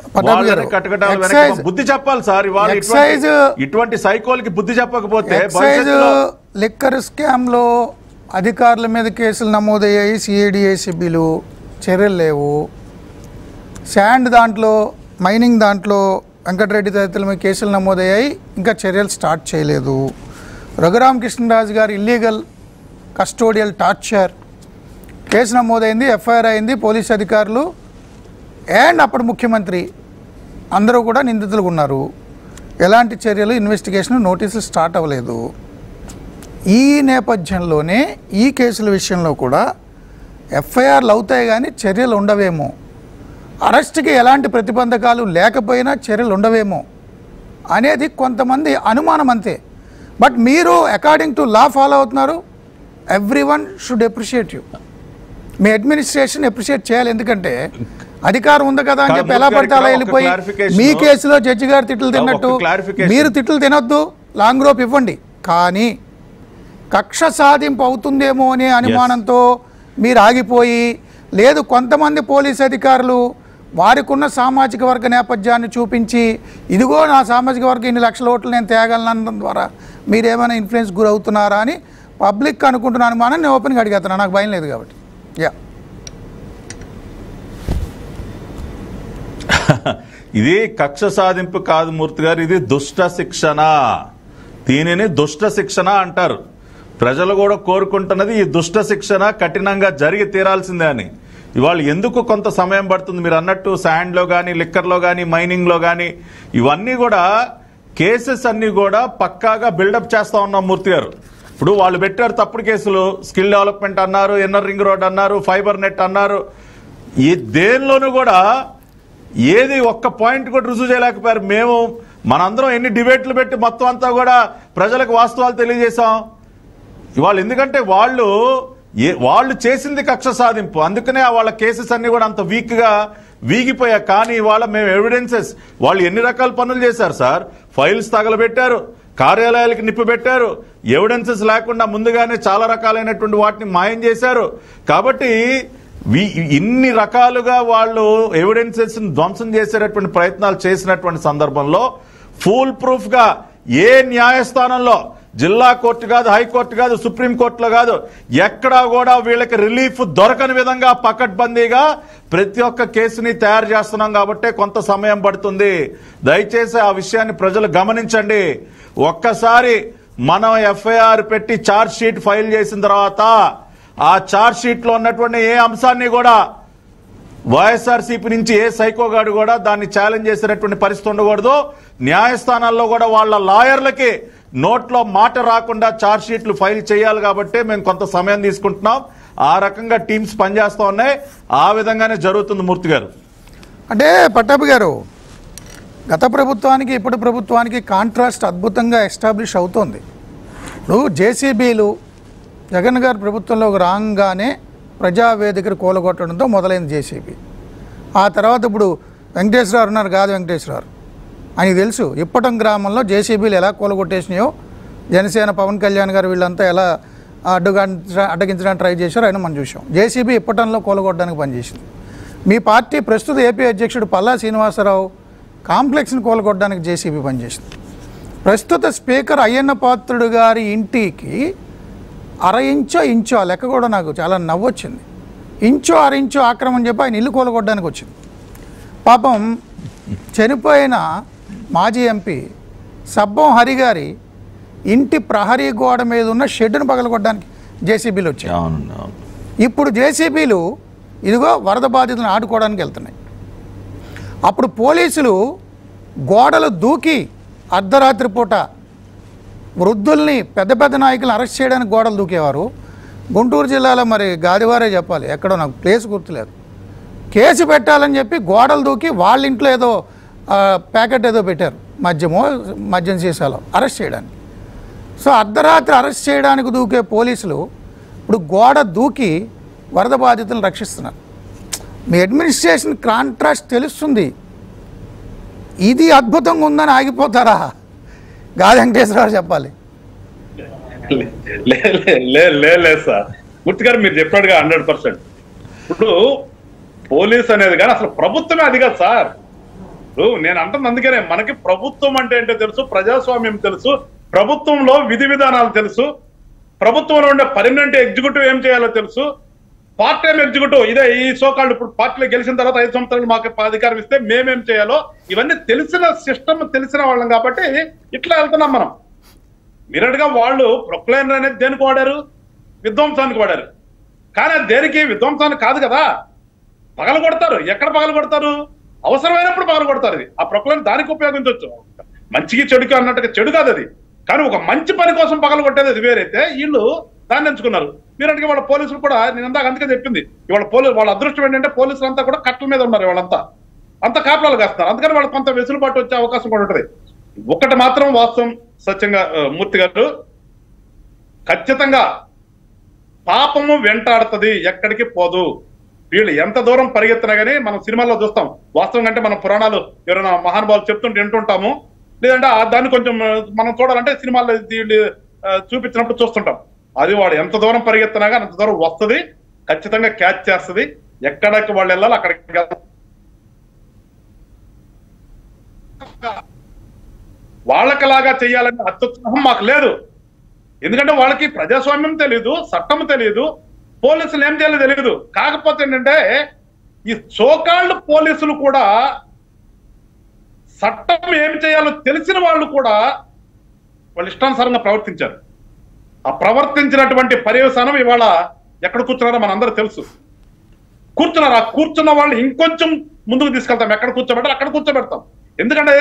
బుద్ధి చెప్పాలి సార్. ఇవాళ ఇటువంటి సైకోలకి బుద్ధి చెప్పకపోతే లిక్కర్ స్కామ్ లో అధికారుల మీద కేసులు నమోదయ్యాయి. సిఐడి ఏసీబీలు చర్యలు లేవు. శాండ్ దాంట్లో, మైనింగ్ దాంట్లో వెంకటరెడ్డి తదితరుల మీద కేసులు నమోదయ్యాయి, ఇంకా చర్యలు స్టార్ట్ చేయలేదు. రఘురామకృష్ణరాజు గారు ఇల్లీగల్ కస్టోడియల్ టార్చర్ కేసు నమోదైంది, ఎఫ్ఐఆర్ అయింది. పోలీస్ అధికారులు అండ్ అప్పుడు ముఖ్యమంత్రి అందరూ కూడా నిందితులుగా ఉన్నారు. ఎలాంటి చర్యలు, ఇన్వెస్టిగేషన్, నోటీసులు స్టార్ట్ అవ్వలేదు. ఈ నేపథ్యంలోనే ఈ కేసుల విషయంలో కూడా ఎఫ్ఐఆర్లు అవుతాయి కానీ చర్యలు ఉండవేమో, అరెస్ట్కి ఎలాంటి ప్రతిబంధకాలు లేకపోయినా చర్యలు ఉండవేమో అనేది కొంతమంది అనుమానం అంతే. బట్ మీరు అకార్డింగ్ టు లా ఫాలో అవుతున్నారు. Everyone should appreciate you. మీ అడ్మినిస్ట్రేషన్ అప్రిషియేట్ చేయాలి. ఎందుకంటే అధికారం ఉంది కదా అని చెప్పి ఎలా పడితే అలా వెళ్ళిపోయి మీ కేసులో జడ్జి గారు తిట్లు తిన్నట్టు మీరు తిట్లు తినొద్దు, లాంగ్ రోప్ ఇవ్వండి. కానీ కక్ష సాధింపు అవుతుందేమో అనే అనుమానంతో మీరు ఆగిపోయి, లేదు కొంతమంది పోలీస్ అధికారులు వారికి ఉన్న సామాజిక వర్గ నేపథ్యాన్ని చూపించి ఇదిగో నా సామాజిక వర్గం ఇన్ని లక్షల ఓట్లు నేను తేగలను అనడం ద్వారా మీరు ఏమైనా ఇన్ఫ్లుయెన్స్ గురవుతున్నారా అని పబ్లిక్ అనుకుంటున్న అనుమానం నేను ఓపెన్గా అడిగేస్తున్నాను. నాకు భయం లేదు కాబట్టి. యా, ఇది కక్ష సాధింపు కాదు మూర్తి గారు, ఇది దుష్ట శిక్షణ. దీనిని దుష్ట శిక్షణ అంటారు. ప్రజలు కూడా కోరుకుంటున్నది ఈ దుష్ట శిక్షణ కఠినంగా జరిగి తీరాల్సిందే అని. ఇవాళ ఎందుకు కొంత సమయం పడుతుంది మీరు అన్నట్టు, శాండ్లో కానీ, లిక్కర్లో కానీ, మైనింగ్లో కానీ ఇవన్నీ కూడా కేసెస్ అన్నీ కూడా పక్కాగా బిల్డప్ చేస్తా ఉన్నాం మూర్తి గారు. ఇప్పుడు వాళ్ళు పెట్టారు తప్పుడు కేసులు, స్కిల్ డెవలప్మెంట్ అన్నారు, ఇన్నర్ రింగ్ రోడ్ అన్నారు, ఫైబర్ నెట్ అన్నారు. ఈ దేనిలోనూ కూడా ఏది ఒక్క పాయింట్ కూడా రుజువు చేయలేకపోయారు. మేము మనందరం ఎన్ని డిబేట్లు పెట్టి మొత్తం అంతా కూడా ప్రజలకు వాస్తవాలు తెలియజేశాం. ఇవాళ ఎందుకంటే వాళ్ళు చేసింది కక్ష సాధింపు, అందుకనే వాళ్ళ కేసెస్ అన్ని కూడా అంత వీక్గా వీగిపోయా. కానీ ఇవాళ మేము ఎవిడెన్సెస్, వాళ్ళు ఎన్ని రకాల పనులు చేశారు సార్. ఫైల్స్ తగలబెట్టారు, కార్యాలయాలకు నిప్పు పెట్టారు, ఎవిడెన్సెస్ లేకుండా ముందుగానే చాలా రకాలైనటువంటి వాటిని మాయం చేశారు. కాబట్టి ఇన్ని రకాలుగా వాళ్ళు ఎవిడెన్సెస్ ధ్వంసం చేసేటటువంటి ప్రయత్నాలు చేసినటువంటి సందర్భంలో ఫుల్ ప్రూఫ్ గా ఏ న్యాయస్థానంలో, జిల్లా కోర్టు కాదు, హైకోర్టు కాదు, సుప్రీంకోర్టులో కాదు, ఎక్కడా కూడా వీళ్ళకి రిలీఫ్ దొరకని విధంగా పకడ్బందీగా ప్రతి ఒక్క కేసుని తయారు చేస్తున్నాం. కాబట్టి కొంత సమయం పడుతుంది. దయచేసి ఆ విషయాన్ని ప్రజలు గమనించండి. ఒక్కసారి మనం ఎఫ్ఐఆర్ పెట్టి ఛార్జ్ షీట్ ఫైల్ చేసిన తర్వాత ఆ ఛార్జ్ షీట్ లో ఉన్నటువంటి ఏ అంశాన్ని కూడా వైఎస్ఆర్సీపీ నుంచి ఏ సైకోగాడు కూడా దాన్ని ఛాలెంజ్ చేసేటటువంటి పరిస్థితి ఉండకూడదు. న్యాయస్థానాల్లో కూడా వాళ్ళ లాయర్లకి నోట్లో మాట రాకుండా ఛార్జ్ షీట్లు ఫైల్ చేయాలి. కాబట్టి మేము కొంత సమయం తీసుకుంటున్నాం. ఆ రకంగా టీమ్స్ పనిచేస్తూ ఉన్నాయి. ఆ విధంగానే జరుగుతుంది మూర్తి గారు. అంటే పట్టాభి గారు, గత ప్రభుత్వానికి ఇప్పుడు ప్రభుత్వానికి కాంట్రాస్ట్ అద్భుతంగా ఎస్టాబ్లిష్ అవుతోంది. ఇప్పుడు జేసీబీలు జగన్ గారి ప్రభుత్వంలోకి రాగానే ప్రజావేదికను కూలగొట్టడంతో మొదలైంది జేసీబీ. ఆ తర్వాత ఇప్పుడు వెంకటేశ్వరరావు ఉన్నారు, కాదు వెంకటేశ్వరరావు ఆయనకు తెలుసు ఇప్పటం గ్రామంలో జేసీబీలు ఎలా కూలగొట్టేసినాయో, జనసేన పవన్ కళ్యాణ్ గారు వీళ్ళంతా ఎలా అడ్డగించడానికి ట్రై చేశారు, ఆయన మనం చూసాం. జేసీబీ ఇప్పటంలో కూలగొట్టడానికి పనిచేసింది. మీ పార్టీ ప్రస్తుత ఏపీ అధ్యక్షుడు పల్లా శ్రీనివాసరావు కాంప్లెక్స్ని కూలగొట్టడానికి జేసీబీ పనిచేసింది. ప్రస్తుత స్పీకర్ అయ్యన్న పాత్రుడు గారి ఇంటికి ఇంచో లెక్క కూడా నాకు చాలా నవ్వొచ్చింది. ఇంచో ఆక్రమణ చెప్పి ఆయన ఇల్లు కూలగొట్టడానికి వచ్చింది. పాపం చనిపోయిన మాజీ ఎంపీ సబ్బం హరి గారి ఇంటి ప్రహరీ గోడ మీద ఉన్న షెడ్డును పగలగొట్టడానికి జేసీబీలు వచ్చాయి. ఇప్పుడు జేసీబీలు ఇదిగో వరద బాధితులను ఆడుకోవడానికి వెళ్తున్నాయి. అప్పుడు పోలీసులు గోడలు దూకి అర్ధరాత్రి పూట వృద్ధుల్ని పెద్ద నాయకులను అరెస్ట్ చేయడానికి గోడలు దూకేవారు. గుంటూరు జిల్లాలో మరి గాదివారే చెప్పాలి, ఎక్కడో నాకు ప్లేస్ గుర్తులేదు, కేసు పెట్టాలని చెప్పి గోడలు దూకి వాళ్ళ ఇంట్లో ఏదో ప్యాకెట్ ఏదో పెట్టారు, మద్యం సీసాలో అరెస్ట్ చేయడానికి. సో అర్ధరాత్రి అరెస్ట్ చేయడానికి దూకే పోలీసులు ఇప్పుడు గోడ దూకి వరద బాధితులను రక్షిస్తున్నారు. మీ అడ్మినిస్ట్రేషన్ కాంట్రాస్ట్ తెలుస్తుంది. ఇది అద్భుతంగా ఉందని ఆగిపోతారా? గాది వెంకటేశ్వరరావు చెప్పాలి. లేదు సార్, మూర్తి గారు మీరు చెప్పినట్టుగా 100%. ఇప్పుడు పోలీస్ అనేది కానీ అసలు ప్రభుత్వమే అది కాదు సార్. నేను అంటుంది అందుకనే, మనకి ప్రభుత్వం అంటే ఏంటో తెలుసు, ప్రజాస్వామ్యం తెలుసు, ప్రభుత్వంలో విధి విధానాలు తెలుసు, ప్రభుత్వంలో ఉండే పర్మనెంట్ ఎగ్జిక్యూటివ్ ఏం చేయాలో తెలుసు, పార్ట్ టైం ఎగ్జిక్యూటివ్ ఇదే ఈ సోకాళ్ళు ఇప్పుడు పార్టీలో గెలిచిన తర్వాత 5 సంవత్సరాలు మాకు అధికారం ఇస్తే మేమేం చేయాలో ఇవన్నీ తెలిసిన సిస్టమ్ తెలిసిన వాళ్ళం కాబట్టి ఇట్లా వెళ్తున్నాం మనం. మీరట్టుగా వాళ్ళు ప్రొక్లైనర్ అనేది దేనికి వాడారు? విధ్వంసానికి వాడారు. కానీ అది దేనికి? విధ్వంసానికి కాదు కదా. పగలు కొడతారు. ఎక్కడ పగలు కొడతారు? అవసరమైనప్పుడు పగలు కొడతారు. ఇది ఆ ప్రొక్లైనర్ దానికి ఉపయోగించవచ్చు. మంచికి చెడుకి అన్నట్టుగా చెడు కాదు అది, కానీ ఒక మంచి పని కోసం పగలు కొట్టేది అది వేరైతే వీళ్ళు దాన్ని ఎంచుకున్నారు. మీరంటే వాళ్ళ పోలీసులు కూడా, నేను అందాక అందుకే చెప్పింది, ఇవాళ వాళ్ళ అదృష్టం ఏంటంటే పోలీసులు అంతా కూడా కట్టల మీద ఉన్నారు, వాళ్ళంతా అంత కాపలాలు కాస్తున్నారు. అందుకని వాళ్ళకి కొంత వెసులుబాటు వచ్చే అవకాశం కూడా ఉంటుంది. ఒకటి మాత్రం వాస్తవం సత్యంగా మూర్తి గారు, ఖచ్చితంగా పాపము వెంటాడుతుంది, ఎక్కడికి పోదు. వీళ్ళు ఎంత దూరం పరిగెత్తినా కానీ మనం సినిమాల్లో చూస్తాం. వాస్తవం అంటే మనం పురాణాలు ఎవరైనా మహానుభావులు చెప్తుంటే వింటుంటాము, లేదంటే దాన్ని కొంచెం మనం చూడాలంటే సినిమాల్లో చూపించినప్పుడు చూస్తుంటాం. అది వాడు ఎంత దూరం పరిగెత్తినా కానీ అంత దూరం వస్తుంది, ఖచ్చితంగా క్యాచ్ చేస్తుంది. ఎక్కడికి వాళ్ళు వెళ్ళాలి అక్కడికి వాళ్ళకిలాగా చేయాలని అత్యుత్సాహం మాకు లేదు. ఎందుకంటే వాళ్ళకి ప్రజాస్వామ్యం తెలియదు, చట్టం తెలియదు, పోలీసులు ఏం చేయాలో తెలియదు. కాకపోతే ఏంటంటే ఈ సోకాళ్ళు పోలీసులు కూడా చట్టం ఏం చేయాలో తెలిసిన వాళ్ళు కూడా వాళ్ళు ఇష్టానుసారంగా ప్రవర్తించారు. ఆ ప్రవర్తించినటువంటి పర్యవసానం ఇవాళ ఎక్కడ కూర్చున్నారో మనందరూ తెలుసు. కూర్చున్నారు. ఆ కూర్చున్న వాళ్ళు ఇంకొంచెం ముందుకు తీసుకెళ్తాం. ఎక్కడ కూర్చోబెట్టాలి అక్కడ కూర్చోబెడతాం. ఎందుకంటే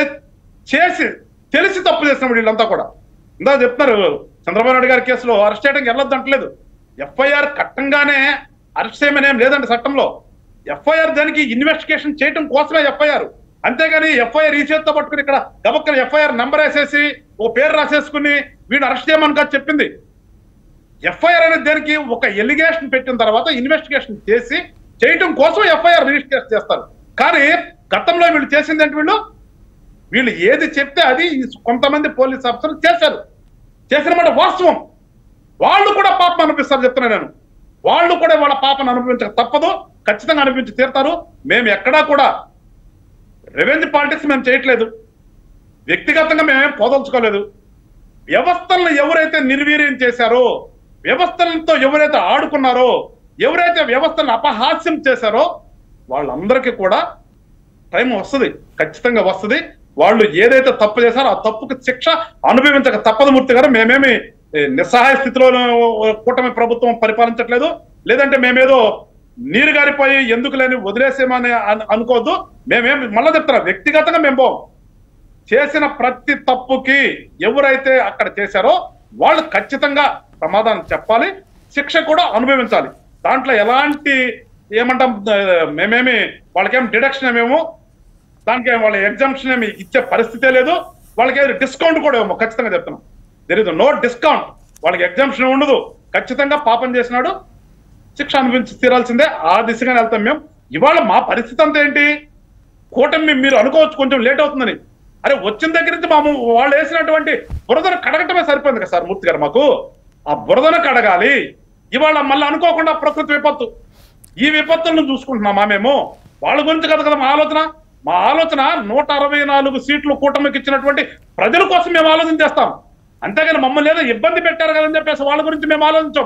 తెలిసి తప్పు చేసిన వీళ్ళంతా కూడా. ఇందా చెప్తున్నారు, చంద్రబాబు నాయుడు గారి కేసులో అరెస్ట్ చేయడానికి వెళ్ళొద్దు అంటలేదు. ఎఫ్ఐఆర్ కట్టంగానే అరెస్ట్ చేయమని ఏం లేదండి చట్టంలో. ఎఫ్ఐఆర్ దానికి ఇన్వెస్టిగేషన్ చేయడం కోసమే ఎఫ్ఐఆర్. అంతేగాని ఎఫ్ఐఆర్ ఈ చేతితో పట్టుకుని ఇక్కడ గబక్కన ఎఫ్ఐఆర్ నెంబర్ వేసేసి ఓ పేరు రాసేసుకుని వీడు అరెస్ట్ చేయమని కాదు చెప్పింది. ఎఫ్ఐఆర్ అనేది దానికి ఒక ఎలిగేషన్ పెట్టిన తర్వాత ఇన్వెస్టిగేషన్ చేసి చేయటం కోసం ఎఫ్ఐఆర్ రిజిస్టర్ చేస్తారు. కానీ గతంలో వీళ్ళు చేసింది అంటే వీళ్ళు ఏది చెప్తే అది కొంతమంది పోలీస్ ఆఫీసర్లు చేసిన మాట వాస్తవం. వాళ్ళు కూడా పాపం అనిపిస్తారు చెప్తున్నా నేను. వాళ్ళు కూడా వాళ్ళ పాపను అనుభవించక తప్పదు, ఖచ్చితంగా అనిపించి తీరుతారు. మేము ఎక్కడా కూడా రెవెన్యూ పాలిటిక్స్ మేము చేయట్లేదు, వ్యక్తిగతంగా మేమేం పోదలుచుకోలేదు. వ్యవస్థలను ఎవరైతే నిర్వీర్యం చేశారో, వ్యవస్థలతో ఎవరైతే ఆడుకున్నారో, ఎవరైతే వ్యవస్థలను అపహాస్యం చేశారో వాళ్ళందరికీ కూడా టైం వస్తుంది, ఖచ్చితంగా వస్తుంది. వాళ్ళు ఏదైతే తప్పు చేశారో ఆ తప్పుకు శిక్ష అనుభవించక తప్పదు. మూర్తి గారు, మేమేమి నిస్సహాయ స్థితిలో కూటమి ప్రభుత్వం పరిపాలించట్లేదు, లేదంటే మేమేదో నీరు గారిపోయి ఎందుకు లేని వదిలేసేమని అనుకోవద్దు. మేమేం మళ్ళా చెప్తారా, వ్యక్తిగతంగా మేము చేసిన ప్రతి తప్పుకి ఎవరైతే అక్కడ చేశారో వాళ్ళు ఖచ్చితంగా సమాధానం చెప్పాలి, శిక్ష కూడా అనుభవించాలి. దాంట్లో ఎలాంటి ఏమంటాం, మేమేమి వాళ్ళకేం డిడక్షన్ ఏమేమో, దానికి వాళ్ళ ఎగ్జామ్షన్ ఏమి ఇచ్చే పరిస్థితే లేదు. వాళ్ళకి డిస్కౌంట్ కూడా ఏమో ఖచ్చితంగా చెప్తున్నాం. There is no discount. వాళ్ళకి ఎగ్జామ్షన్ ఉండదు. ఖచ్చితంగా పాపం చేసినాడు, శిక్ష అనుభవించి తీరాల్సిందే. ఆ దిశగానే వెళ్తాం మేము. ఇవాళ మా పరిస్థితి అంతా ఏంటి, కూటమి మీరు అనుకోవచ్చు కొంచెం లేట్ అవుతుందని. అరే వచ్చిన దగ్గర నుంచి వాళ్ళు వేసినటువంటి బురదను కడగటమే సరిపోయింది కదా సార్ మూర్తి గారు. మాకు ఆ బురదను కడగాలి. ఇవాళ మళ్ళీ అనుకోకుండా ప్రకృతి విపత్తు, ఈ విపత్తులను చూసుకుంటున్నామా మేము? వాళ్ళ గురించి కదా మా ఆలోచన. మా ఆలోచన 164 సీట్లు కూటమికి ఇచ్చినటువంటి ప్రజల కోసం మేము ఆలోచన చేస్తాం. అంతేగాని మమ్మల్ని ఏదో ఇబ్బంది పెట్టారు కదని చెప్పేసి వాళ్ళ గురించి మేము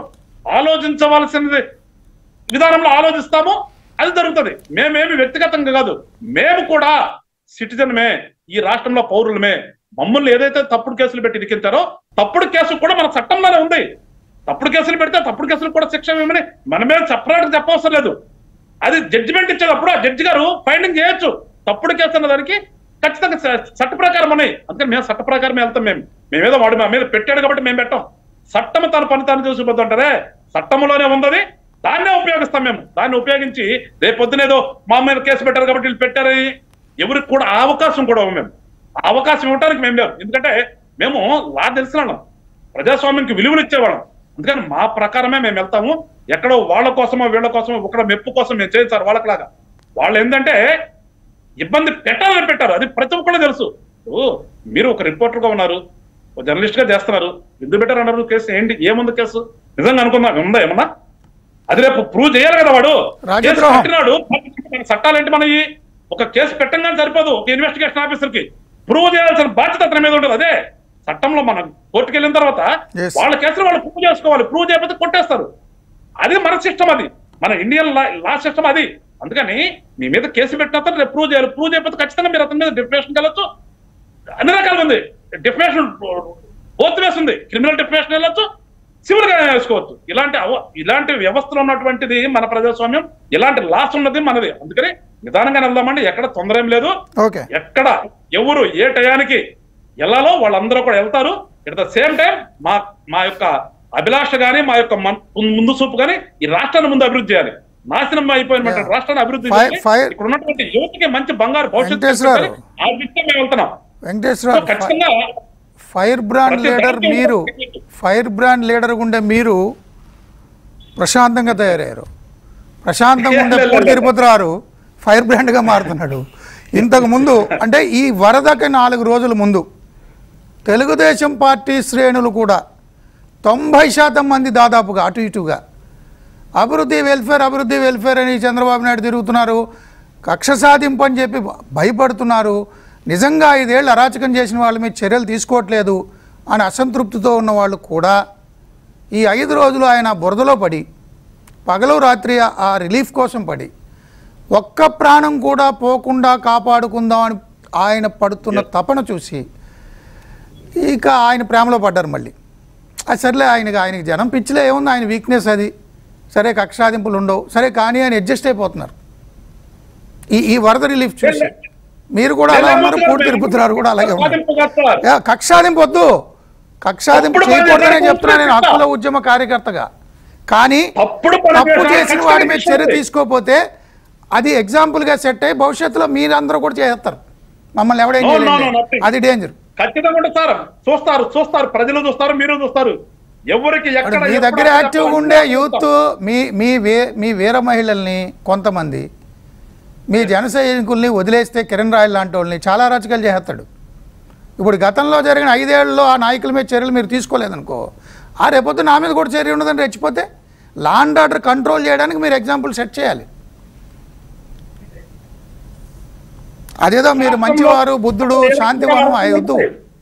ఆలోచించవలసిన విధానంలో ఆలోచిస్తాము, అది జరుగుతుంది. మేమేమి వ్యక్తిగతంగా కాదు, మేము కూడా సిటిజన్మే, ఈ రాష్ట్రంలో పౌరులమే. మమ్మల్ని ఏదైతే తప్పుడు కేసులు పెట్టి ఇరికించారో తప్పుడు కేసు కూడా మన చట్టంలోనే ఉంది. తప్పుడు కేసులు పెడితే తప్పుడు కేసులు కూడా శిక్ష ఏమని మనమే సపరేట్ చెప్పవసరం లేదు. అది జడ్జిమెంట్ ఇచ్చేటప్పుడు ఆ జడ్జి గారు ఫైండింగ్ చేయొచ్చు. తప్పుడు కేసు అన్న దానికి ఖచ్చితంగా చట్ట ప్రకారం ఉన్నాయి. అందుకని మేము చట్ట ప్రకారం వెళ్తాం. మేమేదో వాడు మా మీద పెట్టాడు కాబట్టి మేము పెట్టాం. చట్టం తన పని తాను చూసిపోతుంటారే, చట్టంలోనే ఉన్నది, దాన్నే ఉపయోగిస్తాం మేము. దాన్ని ఉపయోగించి రేపొద్దునేదో మా మీద కేసు పెట్టారు కాబట్టి వీళ్ళు పెట్టారని ఎవరికి కూడా ఆ అవకాశం కూడా మేము అవకాశం ఇవ్వడానికి మేము లేవు. ఎందుకంటే మేము లా తెలిసిన వాళ్ళం, ప్రజాస్వామ్యానికి విలువలు ఇచ్చేవాళ్ళం. అందుకని మా ప్రకారమే మేము వెళ్తాము. ఎక్కడో వాళ్ళ కోసమో వీళ్ళ కోసమో ఒకడ మెప్పు కోసం మేము చేయించారు వాళ్ళకిలాగా. వాళ్ళు ఏంటంటే ఇబ్బంది పెట్టాలని పెట్టారు, అది ప్రతి ఒక్కళ్ళు తెలుసు. మీరు ఒక రిపోర్టర్గా ఉన్నారు, ఒక జర్నలిస్ట్ గా చేస్తున్నారు, ఎందుకు పెట్టారు అన్నారు. కేసు ఏంటి, ఏముంది కేసు? నిజంగా అనుకుందాం ఉందా ఏమన్నా? అది రేపు ప్రూవ్ చేయాలి కదా. వాడు పెట్టినాడు, చట్టాలు ఏంటి మనవి? ఒక కేసు పెట్టంగానే సరిపోదు. ఒక ఇన్వెస్టిగేషన్ ఆఫీసర్ కి ప్రూవ్ చేయాల్సిన బాధ్యత అతని మీద ఉంటుంది. అదే చట్టంలో మనం కోర్టుకు వెళ్ళిన తర్వాత వాళ్ళ కేసులు వాళ్ళు ప్రూవ్ చేసుకోవాలి. ప్రూవ్ చేయకపోతే కొట్టేస్తారు. అది మన సిస్టమ్, అది మన ఇండియన్ లా సిస్టమ్ అది. అందుకని మీ మీద కేసు పెట్టిన రేపు ప్రూవ్ చేయాలి. ప్రూవ్ చేయకపోతే ఖచ్చితంగా మీరు అతని మీద డిఫమేషన్ వెళ్ళొచ్చు. అన్ని రకాలుగా ఉంది. డిఫమేషన్ బోత్ వేస్ ఉంది. క్రిమినల్ డిఫమేషన్ వెళ్ళొచ్చు, సివిల్ గా వేసుకోవచ్చు. ఇలాంటి వ్యవస్థలో ఉన్నటువంటిది మన ప్రజాస్వామ్యం, ఇలాంటి లాస్ ఉన్నది మనది. అందుకని నిదానంగా వెళ్దామండి, ఎక్కడ తొందర ఏం లేదు. ఎక్కడ ఎవరు ఏ టయానికి వెళ్ళాలో వాళ్ళందరూ కూడా వెళ్తారు. ఎట్ ద సేమ్ టైం మా యొక్క అభిలాష గానీ, మా యొక్క ముందు చూపు కానీ ఈ రాష్ట్రాన్ని ముందు అభివృద్ధి చేయాలి. నాశనం అయిపోయిన రాష్ట్రాన్ని అభివృద్ధి చేయాలి. ఇక్కడ ఉన్నటువంటి యువతకి మంచి బంగారు భవిష్యత్తు ఆ విషయం మేము వెళ్తున్నాం. ఖచ్చితంగా ఫైర్ బ్రాండ్ లీడర్ ఉండే మీరు ప్రశాంతంగా తయారయ్యారు. ప్రశాంతంగా ఉండే తిరుపతిరారు ఫైర్ బ్రాండ్గా మారుతున్నాడు. ఇంతకు ముందు అంటే ఈ వరదకి 4 రోజుల ముందు తెలుగుదేశం పార్టీ శ్రేణులు కూడా 90% మంది దాదాపుగా అటు ఇటుగా అభివృద్ధి వెల్ఫేర్ అని చంద్రబాబు నాయుడు తిరుగుతున్నారు. కక్ష సాధింపు అని చెప్పి భయపడుతున్నారు. నిజంగా 5 ఏళ్ళు అరాచకం చేసిన వాళ్ళ మీద చర్యలు తీసుకోవట్లేదు అని అసంతృప్తితో ఉన్న వాళ్ళు కూడా ఈ 5 రోజులు ఆయన బురదలో పడి పగలు రాత్రి ఆ రిలీఫ్ కోసం పడి ఒక్క ప్రాణం కూడా పోకుండా కాపాడుకుందాం అని ఆయన పడుతున్న తపన చూసి ఇక ఆయన ప్రేమలో పడ్డారు మళ్ళీ. అది సర్లే, ఆయనకి జనం పిచ్చిలే ఏముంది, ఆయన వీక్నెస్ అది. సరే కక్షాదింపులు ఉండవు, సరే కానీ ఆయన అడ్జస్ట్ అయిపోతున్నారు ఈ వరద రిలీఫ్ చూసి. మీరు కూడా అలా ఉన్నారు, పూర్తి తిరుపతిరారు కూడా అలాగే ఉన్నారు. కక్షాదింపు వద్దు, కక్షాదింపు చేయకూడదనే చెప్తున్నా నేను హక్కుల ఉద్యమ కార్యకర్తగా. కానీ తప్పు చేసిన వాడి మీద చర్య తీసుకోకపోతే అది ఎగ్జాంపుల్గా సెట్ అయ్యి భవిష్యత్తులో మీరందరూ కూడా చేస్తారు. మమ్మల్ని ఎవడేం చేయలేదు, అది డేంజర్. ఖచ్చితంగా చూస్తారు, ప్రజలు చూస్తారు, మీరు చూస్తారు. ఎవరికి మీ దగ్గర యాక్టివ్గా ఉండే యూత్ మీ వీర మహిళల్ని కొంతమంది మీ జన సైనికుల్ని వదిలేస్తే కిరణ్ రాయల్ లాంటి వాళ్ళని చాలా రచకలు చేస్తాడు. ఇప్పుడు గతంలో జరిగిన 5 ఏళ్లలో ఆ నాయకుల మీద చర్యలు మీరు తీసుకోలేదనుకో, ఆ రేపొద్దు నా మీద కూడా చర్య ఉండదని రెచ్చిపోతే లా అండ్ ఆర్డర్ కంట్రోల్ చేయడానికి మీరు ఎగ్జాంపుల్ సెట్ చేయాలి. అదేదో మీరు మంచివారు, బుద్ధుడు, శాంతివనం అయ్యొద్దు.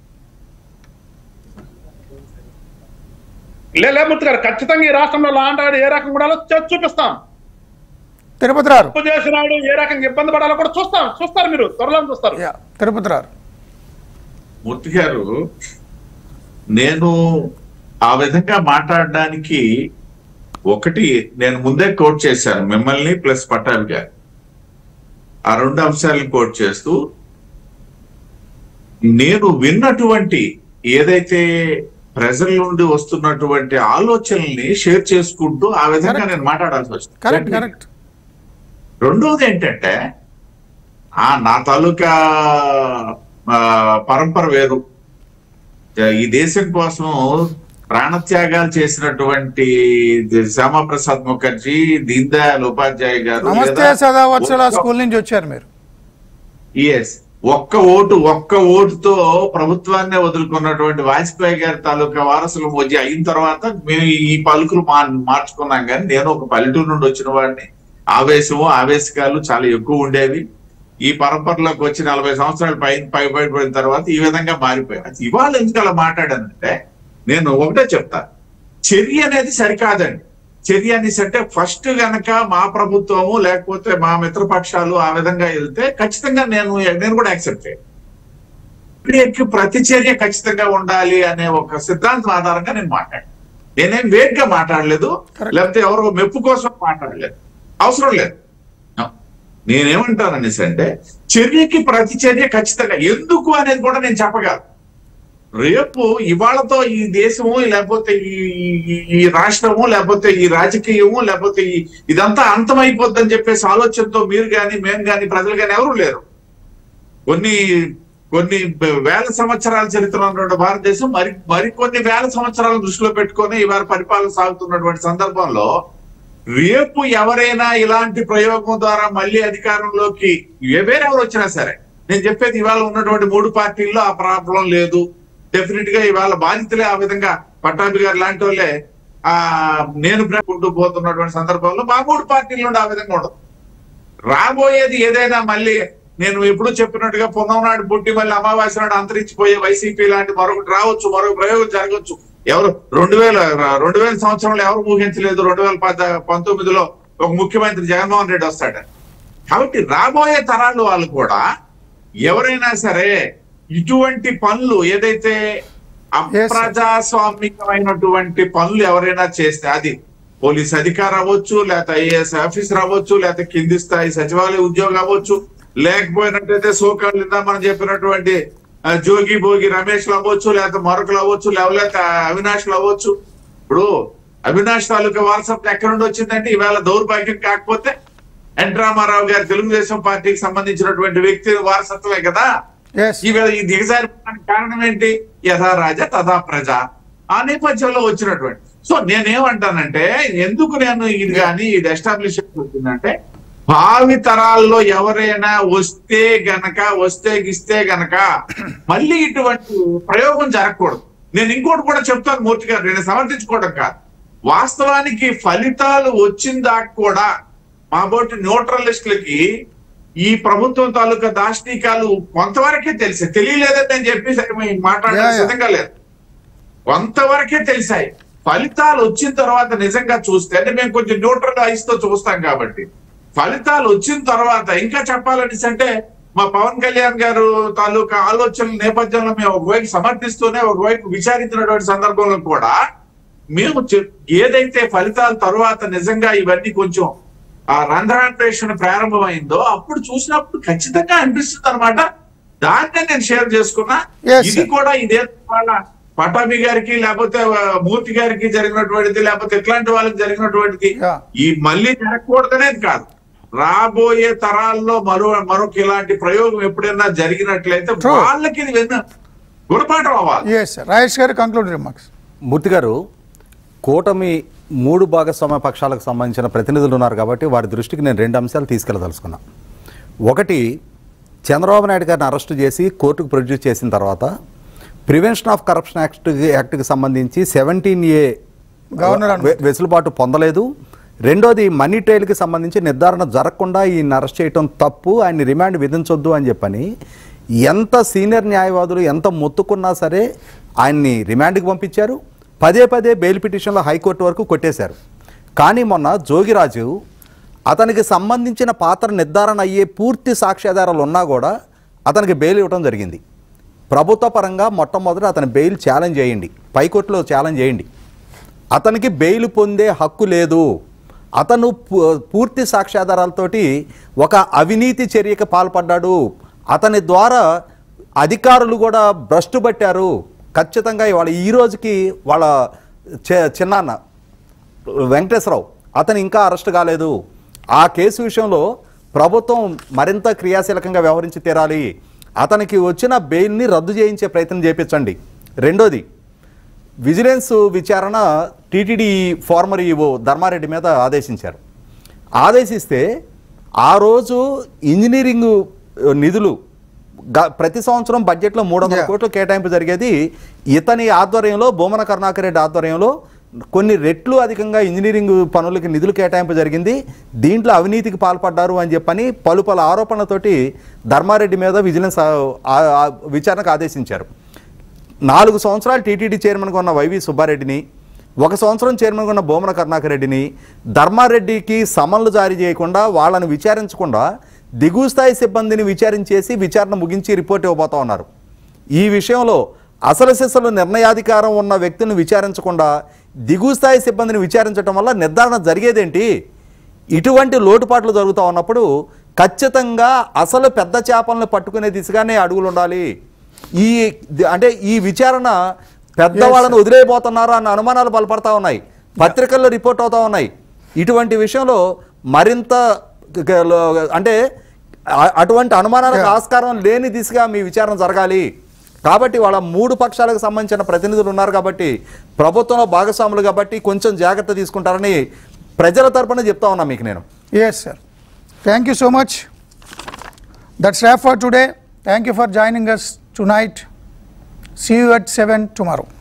లేమూర్తి గారు, ఖచ్చితంగా ఈ రాష్ట్రంలో లా అండ్ ఆర్డర్ ఏ రకంగా ఉండాలో చూపిస్తాం. తిరుపతి రారు చేసినాడు ఏ రకంగా ఇబ్బంది పడాలో కూడా చూస్తారు, మీరు త్వరలో చూస్తారు. తిరుపతి రారు మూర్తి గారు, నేను ఆ విధంగా మాట్లాడడానికి ఒకటి నేను ముందే కోట్ చేశాను మిమ్మల్ని ప్లస్ పట్టాభి గారు. ఆ 2 అంశాలను కోట్ చేస్తూ నేను విన్నటువంటి ఏదైతే ప్రజల నుండి వస్తున్నటువంటి ఆలోచనల్ని షేర్ చేసుకుంటూ ఆ విధంగా నేను మాట్లాడాల్సి వచ్చింది. రెండోది ఏంటంటే నా తాలూకా పరంపర వేరు. ఈ దేశం కోసం ప్రాణత్యాగాలు చేసినటువంటి శ్యామాప్రసాద్ ముఖర్జీ, దీన్ దయాళ్ ఉపాధ్యాయ గారు, నమస్తే సదావత్సల స్కూల్ నుంచి వచ్చారు మీరు. ఒక్క ఓటుతో ప్రభుత్వాన్నే వదులుకున్నటువంటి వాజ్పేయి గారి తాలూకా వారసులు వచ్చి అయిన తర్వాత మేము ఈ పలుకులు మార్చుకున్నాం. కానీ నేను ఒక పల్లెటూరు నుండి వచ్చిన వాడిని, ఆవేశకాలు చాలా ఎక్కువ ఉండేవి. ఈ పరంపరలోకి వచ్చి 40 సంవత్సరాలు పైబడిన తర్వాత ఈ విధంగా మారిపోయాను. ఇవాళ ఎందుకు అలా మాట్లాడానంటే నేను ఒకటే చెప్తా, చర్య అనేది సరికాదండి. చర్య అనేసి అంటే ఫస్ట్ గనక మా ప్రభుత్వము లేకపోతే మా మిత్రపక్షాలు ఆ విధంగా వెళ్తే ఖచ్చితంగా నేను కూడా యాక్సెప్ట్ చేయాలి. ప్రతి చర్య ఖచ్చితంగా ఉండాలి అనే ఒక సిద్ధాంతం ఆధారంగా నేను మాట్లాడాను. నేనేం వేగ్గా మాట్లాడలేదు, లేకపోతే ఎవరో మెప్పు కోసం మాట్లాడలేదు, అవసరం లేదు. నేనేమంటాననేసి అంటే చర్యకి ప్రతి చర్య ఖచ్చితంగా ఎందుకు అనేది కూడా నేను చెప్పగలను. రేపు ఇవాళతో ఈ దేశము లేకపోతే ఈ రాష్ట్రము లేకపోతే ఈ రాజకీయము లేకపోతే ఇదంతా అంతమైపోద్దని చెప్పేసి ఆలోచనతో మీరు కానీ మేము కానీ ప్రజలు కానీ ఎవరు లేరు. కొన్ని వేల సంవత్సరాల చరిత్ర ఉన్నటువంటి భారతదేశం మరికొన్ని వేల సంవత్సరాలను దృష్టిలో పెట్టుకొని ఇవాళ పరిపాలన సాగుతున్నటువంటి సందర్భంలో రేపు ఎవరైనా ఇలాంటి ప్రయోగం ద్వారా మళ్ళీ అధికారంలోకి ఎవరెవరు వచ్చినా సరే, నేను చెప్పేది ఇవాళ ఉన్నటువంటి 3 పార్టీల్లో ఆ ప్రాబ్లం లేదు. డెఫినెట్ గా ఇవాళ బాధితులే ఆ విధంగా పట్టాభి గారు లాంటి వాళ్ళే నేను ఉంటూ పోతున్నటువంటి సందర్భంలో మా 3 పార్టీల నుండి ఆ విధంగా ఉండదు. రాబోయేది ఏదైనా మళ్ళీ నేను ఎప్పుడూ చెప్పినట్టుగా పొంగనాడు పుట్టి మళ్ళీ అమావాస్య నాడు అంతరించిపోయే వైసీపీ లాంటి మరొకటి రావచ్చు, మరొక ప్రయోగం జరగవచ్చు. ఎవరు 2000 సంవత్సరంలో ఎవరు ఊహించలేదు 2019లో ఒక ముఖ్యమంత్రి జగన్మోహన్ రెడ్డి వస్తాడని. కాబట్టి రాబోయే తరాలు వాళ్ళు కూడా ఎవరైనా సరే ఇటువంటి పనులు ఏదైతే అప్రజాస్వామికమైనటువంటి పనులు ఎవరైనా చేస్తే, అది పోలీస్ అధికారి అవ్వచ్చు, లేకపోతే ఐఏఎస్ ఆఫీసర్ అవ్వచ్చు, లేకపోతే కింది స్థాయి సచివాలయ ఉద్యోగం అవ్వచ్చు, లేకపోయినట్టయితే సోకాళ్ళు మనం చెప్పినటువంటి జోగి భోగి రమేష్లు అవ్వచ్చు, లేకపోతే మరొకలు అవ్వచ్చు, లేకపోతే అవినాష్లు అవ్వచ్చు. ఇప్పుడు అవినాష్ తాలూకా వారసత్వం ఎక్కడి నుండి వచ్చిందంటే ఇవాళ దౌర్భాగ్యం కాకపోతే ఎన్ రామారావు గారి తెలుగుదేశం పార్టీకి సంబంధించినటువంటి వ్యక్తి వారసత్వమే కదా. ఈవేళ ఈ దిగజారిపోవడానికి కారణం ఏంటి? యథా రాజ తథా ప్రజ ఆ నేపథ్యంలో వచ్చినటువంటి. సో నేనేమంటానంటే ఎందుకు నేను ఇది కానీ ఇది ఎస్టాబ్లిష్ అవుతుందంటే భావి తరాల్లో ఎవరైనా వస్తే గనక మళ్ళీ ఇటువంటి ప్రయోగం జరగకూడదు. నేను ఇంకోటి కూడా చెప్తాను మూర్తి గారు, నేను సమర్థించుకోవడం కాదు, వాస్తవానికి ఫలితాలు వచ్చిన దాకా కూడా మా బోటి న్యూట్రలిస్టులకి ఈ ప్రభుత్వం తాలూకా దాష్టీకాలు కొంతవరకే తెలియలేదని నేను చెప్పి మాట్లాడే సిద్ధంగా లేదు. కొంతవరకే తెలిసాయి. ఫలితాలు వచ్చిన తర్వాత నిజంగా చూస్తే, అంటే మేము కొంచెం న్యూట్రల్ ఐస్ తో చూస్తాం కాబట్టి, ఫలితాలు వచ్చిన తర్వాత ఇంకా చెప్పాలనేసి అంటే మా పవన్ కళ్యాణ్ గారు తాలూకా ఆలోచనల నేపథ్యంలో మేము ఒకవైపు సమర్థిస్తూనే ఒకవైపు విచారించినటువంటి సందర్భంలో కూడా మేము ఏదైతే ఫలితాల తర్వాత నిజంగా ఇవన్నీ కొంచెం ఆ రంధ్రాన్వేషణ ప్రారంభమైందో అప్పుడు చూసినప్పుడు ఖచ్చితంగా అనిపిస్తుంది అనమాట. దాన్నే నేను షేర్ చేసుకున్నా. ఇది కూడా ఇదే వాళ్ళ పటాభి గారికి లేకపోతే మూర్తి గారికి జరిగినటువంటిది, లేకపోతే ఇట్లాంటి వాళ్ళకి జరిగినటువంటిది ఈ మళ్ళీ జరగకూడదనేది కాదు. రాబోయే తరాల్లో మరొక ఇలాంటి ప్రయోగం ఎప్పుడైనా జరిగినట్లయితే వాళ్ళకి ఇది గుణపాఠం అవ్వాలి. మూర్తి గారు, కూటమి 3 భాగస్వామ్య పక్షాలకు సంబంధించిన ప్రతినిధులు ఉన్నారు కాబట్టి వారి దృష్టికి నేను 2 అంశాలు తీసుకెళ్లదలుచుకున్నా. ఒకటి, చంద్రబాబు నాయుడు గారిని అరెస్టు చేసి కోర్టుకు ప్రొడ్యూస్ చేసిన తర్వాత ప్రివెన్షన్ ఆఫ్ కరప్షన్ యాక్ట్కి సంబంధించి 17A వెసులుబాటు పొందలేదు. రెండోది, మనీ ట్రయల్కి సంబంధించి నిర్ధారణ జరగకుండా ఈయన అరెస్ట్ చేయడం తప్పు, ఆయన్ని రిమాండ్ విధించొద్దు అని చెప్పని ఎంత సీనియర్ న్యాయవాదులు ఎంత మొత్తుకున్నా సరే ఆయన్ని రిమాండ్కి పంపించారు. పదే బెయిల్ పిటిషన్లో హైకోర్టు వరకు కొట్టేశారు. కానీ మొన్న జోగిరాజు అతనికి సంబంధించిన పాత్ర నిర్ధారణ అయ్యే పూర్తి సాక్ష్యాధారాలు ఉన్నా కూడా అతనికి బెయిల్ ఇవ్వడం జరిగింది. ప్రభుత్వ పరంగా మొట్టమొదట అతని బెయిల్ ఛాలెంజ్ చేయండి, పైకోర్టులో ఛాలెంజ్ చేయండి. అతనికి బెయిల్ పొందే హక్కు లేదు. అతను పూర్తి సాక్ష్యాధారాలతోటి ఒక అవినీతి చర్యకి పాల్పడ్డాడు. అతని ద్వారా అధికారులు కూడా భ్రష్టు పట్టారు. ఖచ్చితంగా ఇవాళ ఈ రోజుకి వాళ్ళ చిన్నాన్న వెంకటేశ్వరరావు అతను ఇంకా అరెస్ట్ కాలేదు. ఆ కేసు విషయంలో ప్రభుత్వం మరింత క్రియాశీలకంగా వ్యవహరించి తీరాలి. అతనికి వచ్చిన బెయిల్ని రద్దు చేయించే ప్రయత్నం చేయించండి. రెండోది, విజిలెన్స్ విచారణ టీటీడీ ఫార్మర్ ఈవో ధర్మారెడ్డి మీద ఆదేశించారు. ఆదేశిస్తే ఆ రోజు ఇంజనీరింగ్ నిధులు ప్రతి సంవత్సరం బడ్జెట్లో 300 కోట్లు కేటాయింపు జరిగేది ఇతని ఆధ్వర్యంలో, భూమన కరుణాకర్ రెడ్డి ఆధ్వర్యంలో కొన్ని రెట్లు అధికంగా ఇంజనీరింగ్ పనులకి నిధులు కేటాయింపు జరిగింది. దీంట్లో అవినీతికి పాల్పడ్డారు అని చెప్పని పలు ఆరోపణలతోటి ధర్మారెడ్డి మీద విజిలెన్స్ విచారణకు ఆదేశించారు. 4 సంవత్సరాలు టీటీడీ చైర్మన్గా ఉన్న వైవి సుబ్బారెడ్డిని, 1 సంవత్సరం చైర్మన్గా ఉన్న భూమన కరుణాకర్ రెడ్డిని, ధర్మారెడ్డికి సమన్లు జారీ చేయకుండా, వాళ్ళని విచారించకుండా దిగువ స్థాయి సిబ్బందిని విచారించేసి విచారణ ముగించి రిపోర్ట్ ఇవ్వబోతా ఉన్నారు. ఈ విషయంలో అసలు సిసలు నిర్ణయాధికారం ఉన్న వ్యక్తిని విచారించకుండా దిగువ స్థాయి సిబ్బందిని విచారించడం వల్ల నిర్ధారణ జరిగేదేంటి? ఇటువంటి లోటుపాట్లు జరుగుతూ ఉన్నప్పుడు ఖచ్చితంగా అసలు పెద్ద చేపలను పట్టుకునే దిశగానే అడుగులు ఉండాలి. ఈ విచారణ పెద్దవాళ్ళను వదిలేయబోతున్నారు అన్న అనుమానాలు బలపడతా ఉన్నాయి, పత్రికల్లో రిపోర్ట్ అవుతా ఉన్నాయి. ఇటువంటి విషయంలో మరింత అటువంటి అనుమానాలకు ఆస్కారం లేని దిశగా మీ విచారణ జరగాలి. కాబట్టి వాళ్ళ 3 పక్షాలకు సంబంధించిన ప్రతినిధులు ఉన్నారు కాబట్టి, ప్రభుత్వంలో భాగస్వాములు కాబట్టి కొంచెం జాగ్రత్త తీసుకుంటారని ప్రజల తరపున చెప్తా ఉన్నా మీకు నేను. Yes, sir. Thank you so much. That's wrap for today. Thank you for joining us tonight. See you at 7 tomorrow.